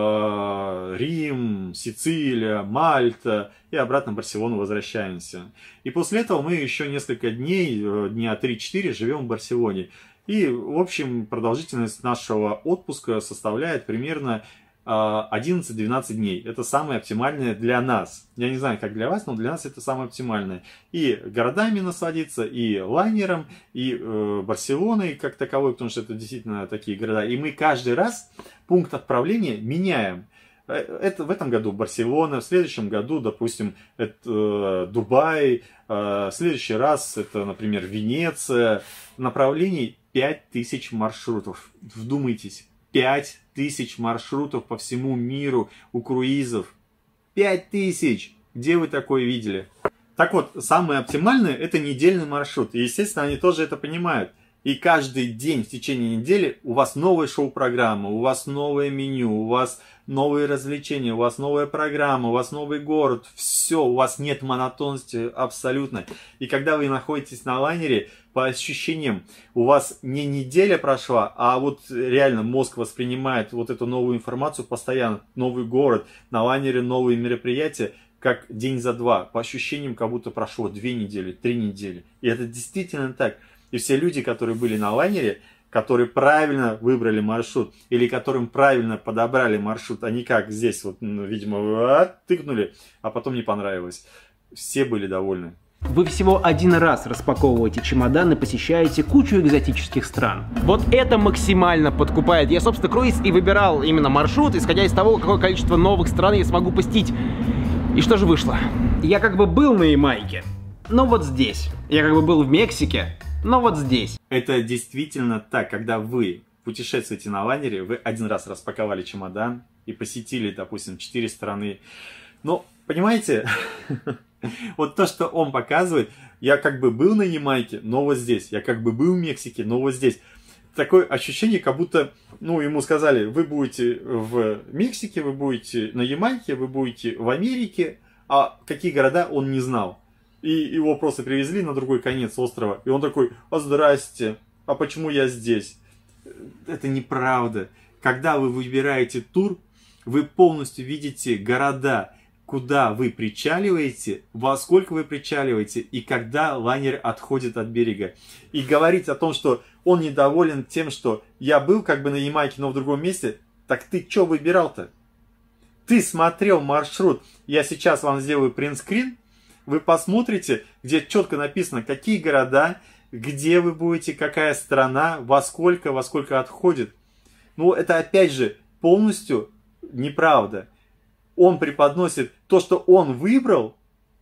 а, Рим, Сицилия, Мальта, и обратно в Барселону возвращаемся. И после этого мы еще несколько дней, дня три-четыре живем в Барселоне. И, в общем, продолжительность нашего отпуска составляет примерно одиннадцать-двенадцать дней. Это самое оптимальное для нас. Я не знаю, как для вас, но для нас это самое оптимальное. И городами насладиться, и лайнером, и э, Барселоной как таковой, потому что это действительно такие города. И мы каждый раз пункт отправления меняем. Это в этом году Барселона, в следующем году, допустим, это э, Дубай, э, в следующий раз это, например, Венеция. Направлений пять тысяч маршрутов. Вдумайтесь, пять тысяч маршрутов по всему миру у круизов. пять тысяч! Где вы такое видели? Так вот, самое оптимальное это недельный маршрут. И, естественно, они тоже это понимают. И каждый день в течение недели у вас новая шоу-программа, у вас новое меню, у вас новые развлечения, у вас новая программа, у вас новый город. Все, у вас нет монотонности абсолютно. И когда вы находитесь на лайнере, по ощущениям, у вас не неделя прошла, а вот реально мозг воспринимает вот эту новую информацию постоянно. Новый город, на лайнере новые мероприятия, как день за два. По ощущениям, как будто прошло две недели, три недели. И это действительно так. И все люди, которые были на лайнере, которые правильно выбрали маршрут, или которым правильно подобрали маршрут, они как здесь, вот, ну, видимо, тыкнули, а потом не понравилось. Все были довольны. Вы всего один раз распаковываете чемодан и посещаете кучу экзотических стран. Вот это максимально подкупает. Я, собственно, круиз и выбирал именно маршрут, исходя из того, какое количество новых стран я смогу посетить. И что же вышло? Я как бы был на Ямайке, но вот здесь. Я как бы был в Мексике, но вот здесь. Это действительно так, когда вы путешествуете на лайнере, вы один раз распаковали чемодан и посетили, допустим, четыре страны. Но, понимаете, вот то, что он показывает, я как бы был на Ямайке, но вот здесь. Я как бы был в Мексике, но вот здесь. Такое ощущение, как будто, ну, ему сказали, вы будете в Мексике, вы будете на Ямайке, вы будете в Америке, а какие города он не знал. И его просто привезли на другой конец острова, и он такой, а здрасте, а почему я здесь? Это неправда. Когда вы выбираете тур, вы полностью видите города, куда вы причаливаете, во сколько вы причаливаете и когда лайнер отходит от берега. И говорить о том, что он недоволен тем, что я был как бы на Ямайке, но в другом месте, так ты что выбирал-то? Ты смотрел маршрут, я сейчас вам сделаю принтскрин, вы посмотрите, где четко написано, какие города, где вы будете, какая страна, во сколько, во сколько отходит. Ну, это опять же полностью неправда. Он преподносит то, что он выбрал,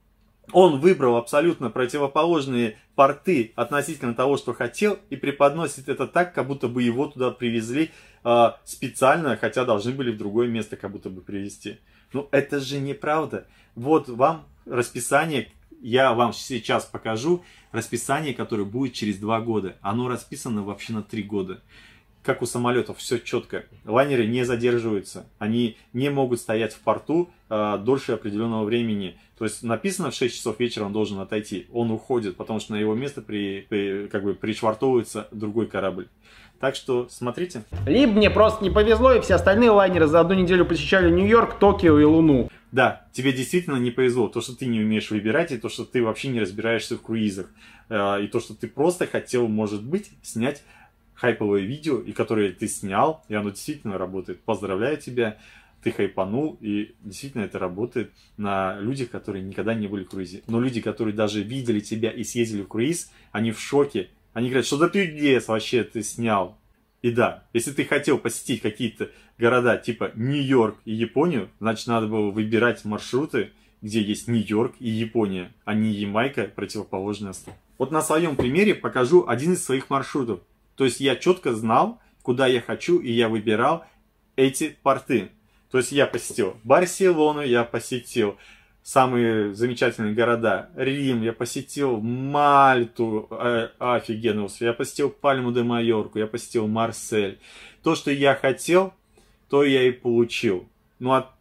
он выбрал абсолютно противоположные порты относительно того, что хотел, и преподносит это так, как будто бы его туда привезли э, специально, хотя должны были в другое место как будто бы привезти. Ну, это же неправда. Вот вам расписание, я вам сейчас покажу расписание, которое будет через два года. Оно расписано вообще на три года. Как у самолетов, все четко. Лайнеры не задерживаются, они не могут стоять в порту э, дольше определенного времени. То есть написано в шесть часов вечера он должен отойти, он уходит, потому что на его место при, при, как бы пришвартовывается другой корабль. Так что смотрите. Либо мне просто не повезло, и все остальные лайнеры за одну неделю посещали Нью-Йорк, Токио и Луну. Да, тебе действительно не повезло. То, что ты не умеешь выбирать, и то, что ты вообще не разбираешься в круизах. Э, и то, что ты просто хотел, может быть, снять хайповое видео, и которое ты снял, и оно действительно работает. Поздравляю тебя, ты хайпанул, и действительно это работает на людях, которые никогда не были в круизе. Но люди, которые даже видели тебя и съездили в круиз, они в шоке. Они говорят, что да ты где вообще ты снял? И да, если ты хотел посетить какие-то города типа Нью-Йорк и Японию, значит надо было выбирать маршруты, где есть Нью-Йорк и Япония, а не Ямайка, противоположная. Вот на своем примере покажу один из своих маршрутов. То есть я четко знал, куда я хочу, и я выбирал эти порты. То есть я посетил Барселону, я посетил самые замечательные города. Рим, я посетил Мальту, э, офигенно, я посетил Пальму де Майорку, я посетил Марсель. То, что я хотел, то я и получил. Ну а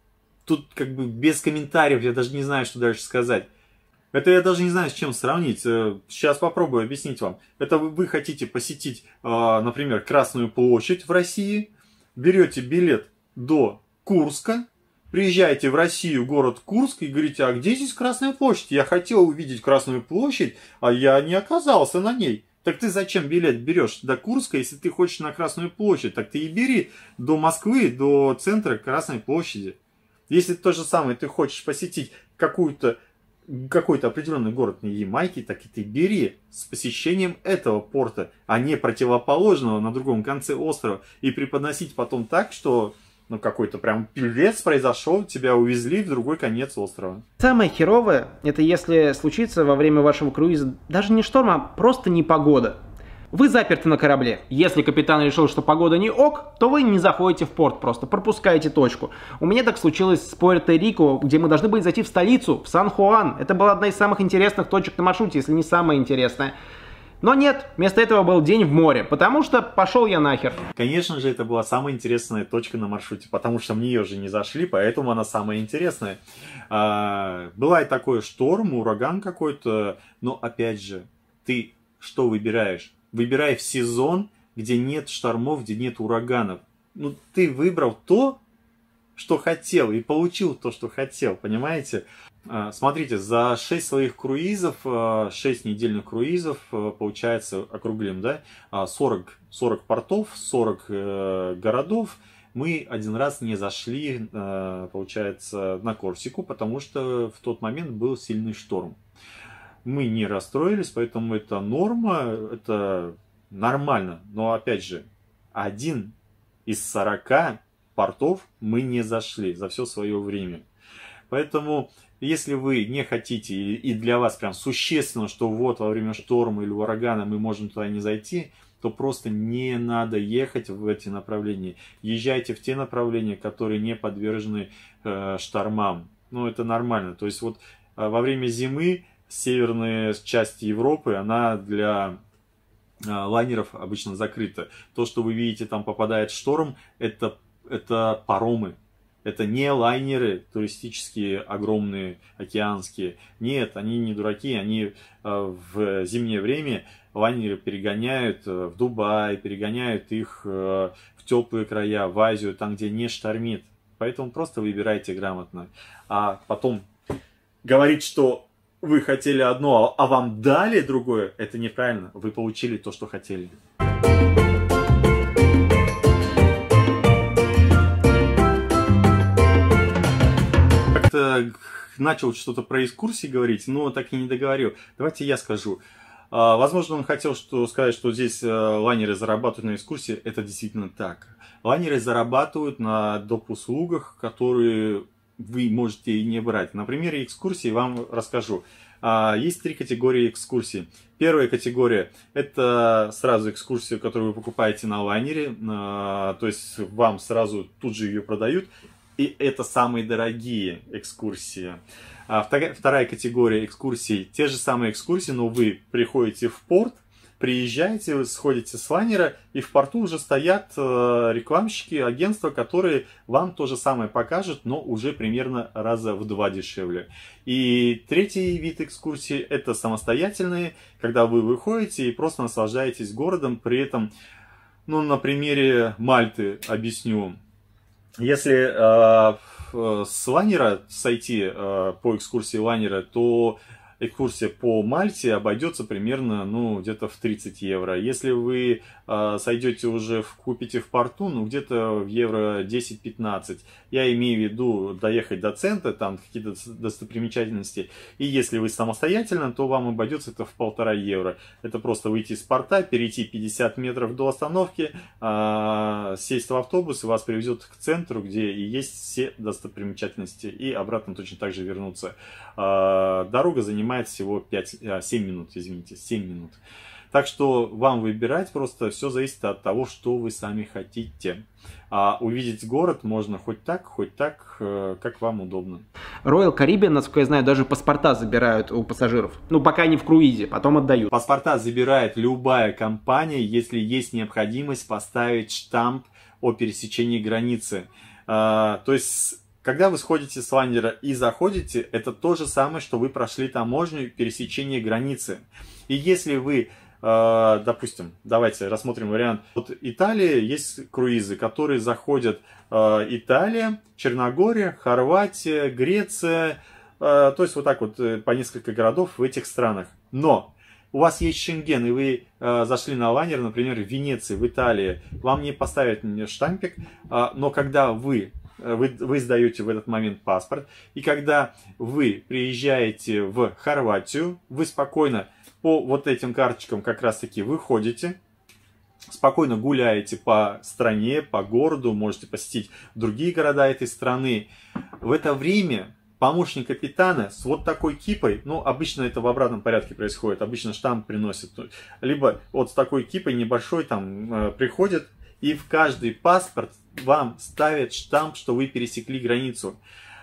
тут как бы без комментариев, я даже не знаю, что дальше сказать. Это я даже не знаю, с чем сравнить. Сейчас попробую объяснить вам. Это вы хотите посетить, например, Красную площадь в России, берете билет до Курска, приезжаете в Россию, город Курск, и говорите, а где здесь Красная площадь? Я хотел увидеть Красную площадь, а я не оказался на ней. Так ты зачем билет берешь до Курска, если ты хочешь на Красную площадь? Так ты и бери до Москвы, до центра Красной площади. Если то же самое ты хочешь посетить какую-то какой-то определенный город на Ямайке, так и ты бери с посещением этого порта, а не противоположного на другом конце острова, и преподносить потом так, что ну какой-то прям пилец произошел, тебя увезли в другой конец острова. Самое херовое, это если случится во время вашего круиза даже не шторм, а просто непогода. Вы заперты на корабле. Если капитан решил, что погода не ок, то вы не заходите в порт, просто пропускаете точку. У меня так случилось с Пуэрто-Рико, где мы должны были зайти в столицу, в Сан-Хуан. Это была одна из самых интересных точек на маршруте, если не самая интересная. Но нет, вместо этого был день в море, потому что пошел я нахер. Конечно же, это была самая интересная точка на маршруте, потому что в нее же не зашли, поэтому она самая интересная. А, бывает такой шторм, ураган какой-то, но опять же, ты что выбираешь? Выбирай в сезон, где нет штормов, где нет ураганов. Ну, ты выбрал то, что хотел, и получил то, что хотел, понимаете? Смотрите, за шесть своих круизов, шесть недельных круизов, получается, округлим, да, сорок, сорок портов, сорок городов, мы один раз не зашли, получается, на Корсику, потому что в тот момент был сильный шторм. Мы не расстроились, поэтому это норма, это нормально. Но опять же, один из сорока портов мы не зашли за все свое время. Поэтому, если вы не хотите, и для вас прям существенно, что вот во время шторма или урагана мы можем туда не зайти, то просто не надо ехать в эти направления. Езжайте в те направления, которые не подвержены э, штормам. Ну, это нормально. То есть вот э, во время зимы северная часть Европы, она для э, лайнеров обычно закрыта. То, что вы видите, там попадает шторм, это, это паромы. Это не лайнеры туристические, огромные, океанские. Нет, они не дураки, они э, в зимнее время лайнеры перегоняют э, в Дубай, перегоняют их э, в теплые края, в Азию, там, где не штормит. Поэтому просто выбирайте грамотно. А потом говорить, что вы хотели одно, а вам дали другое, это неправильно. Вы получили то, что хотели. Как-то начал что-то про экскурсии говорить, но так и не договорил. Давайте я скажу. Возможно, он хотел что, сказать, что здесь лайнеры зарабатывают на экскурсии. Это действительно так. Лайнеры зарабатывают на доп. Услугах, которые вы можете и не брать. На примере экскурсии вам расскажу. Есть три категории экскурсий. Первая категория – это сразу экскурсию, которую вы покупаете на лайнере. То есть вам сразу тут же ее продают. И это самые дорогие экскурсии. А вторая категория экскурсий, те же самые экскурсии, но вы приходите в порт, приезжаете, сходите с лайнера, и в порту уже стоят рекламщики, агентства, которые вам то же самое покажут, но уже примерно раза в два дешевле. И третий вид экскурсий – это самостоятельные, когда вы выходите и просто наслаждаетесь городом, при этом, ну, на примере Мальты объясню. Если э, с лайнера сойти э, по экскурсии лайнера, то экскурсия по Мальте обойдется примерно, ну, где-то в тридцать евро. Если вы э, сойдете уже, в, купите в порту, ну, где-то в евро десять-пятнадцать. Я имею в виду доехать до центра, там какие-то достопримечательности. И если вы самостоятельно, то вам обойдется это в полтора евро. Это просто выйти из порта, перейти пятьдесят метров до остановки, э, сесть в автобус, и вас привезет к центру, где и есть все достопримечательности. И обратно точно так же вернуться. Э, дорога занимает всего пять-семь минут, извините, семь минут. Так что вам выбирать, просто все зависит от того, что вы сами хотите. А увидеть город можно хоть так, хоть так, как вам удобно. Royal Caribbean, насколько я знаю, даже паспорта забирают у пассажиров. Ну, пока они в круизе, потом отдают. Паспорта забирает любая компания, если есть необходимость поставить штамп о пересечении границы. А, то есть... Когда вы сходите с лайнера и заходите, это то же самое, что вы прошли таможню пересечения границы. И если вы, э, допустим, давайте рассмотрим вариант. Вот Италия, есть круизы, которые заходят э, Италия, Черногория, Хорватия, Греция, э, то есть вот так вот по несколько городов в этих странах. Но у вас есть Шенген, и вы э, зашли на лайнер, например, в Венеции, в Италии, вам не поставят штампик, э, но когда вы Вы, вы сдаете в этот момент паспорт, и когда вы приезжаете в Хорватию, вы спокойно по вот этим карточкам как раз таки выходите, спокойно гуляете по стране, по городу, можете посетить другие города этой страны. В это время помощник капитана с вот такой кипой, ну, обычно это в обратном порядке происходит, обычно штамп приносит, либо вот с такой кипой небольшой там приходит, и в каждый паспорт вам ставят штамп, что вы пересекли границу.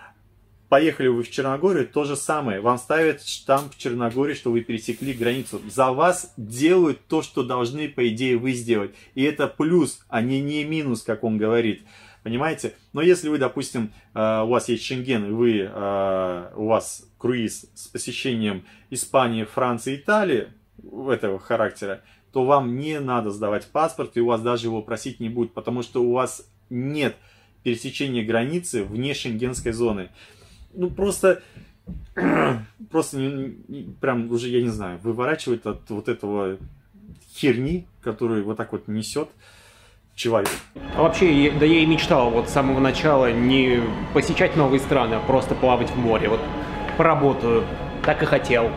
Поехали вы в Черногорию, то же самое. Вам ставят штамп в Черногории, что вы пересекли границу. За вас делают то, что должны, по идее, вы сделать. И это плюс, а не, не минус, как он говорит. Понимаете? Но если вы, допустим, у вас есть Шенген, и вы, у вас круиз с посещением Испании, Франции, Италии, этого характера, то вам не надо сдавать паспорт, и у вас даже его просить не будет, потому что у вас нет пересечения границы вне шенгенской зоны. Ну, просто, просто не, не, прям уже, я не знаю, выворачивает от вот этого херни, которую вот так вот несет человек. А вообще, да я и мечтал вот с самого начала не посещать новые страны, а просто плавать в море. Вот поработаю, так и хотел.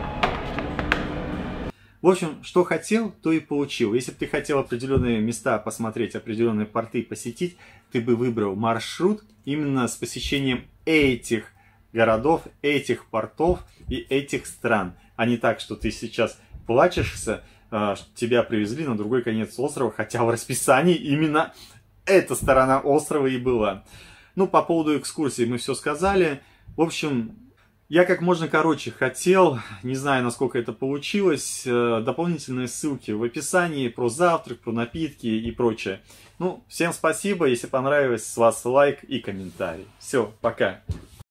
В общем, что хотел, то и получил. Если бы ты хотел определенные места посмотреть, определенные порты посетить, ты бы выбрал маршрут именно с посещением этих городов, этих портов и этих стран. А не так, что ты сейчас плачешься, тебя привезли на другой конец острова, хотя в расписании именно эта сторона острова и была. Ну, по поводу экскурсии мы все сказали. В общем... Я как можно короче хотел, не знаю, насколько это получилось, дополнительные ссылки в описании про завтрак, про напитки и прочее. Ну, всем спасибо, если понравилось, с вас лайк и комментарий. Все, пока.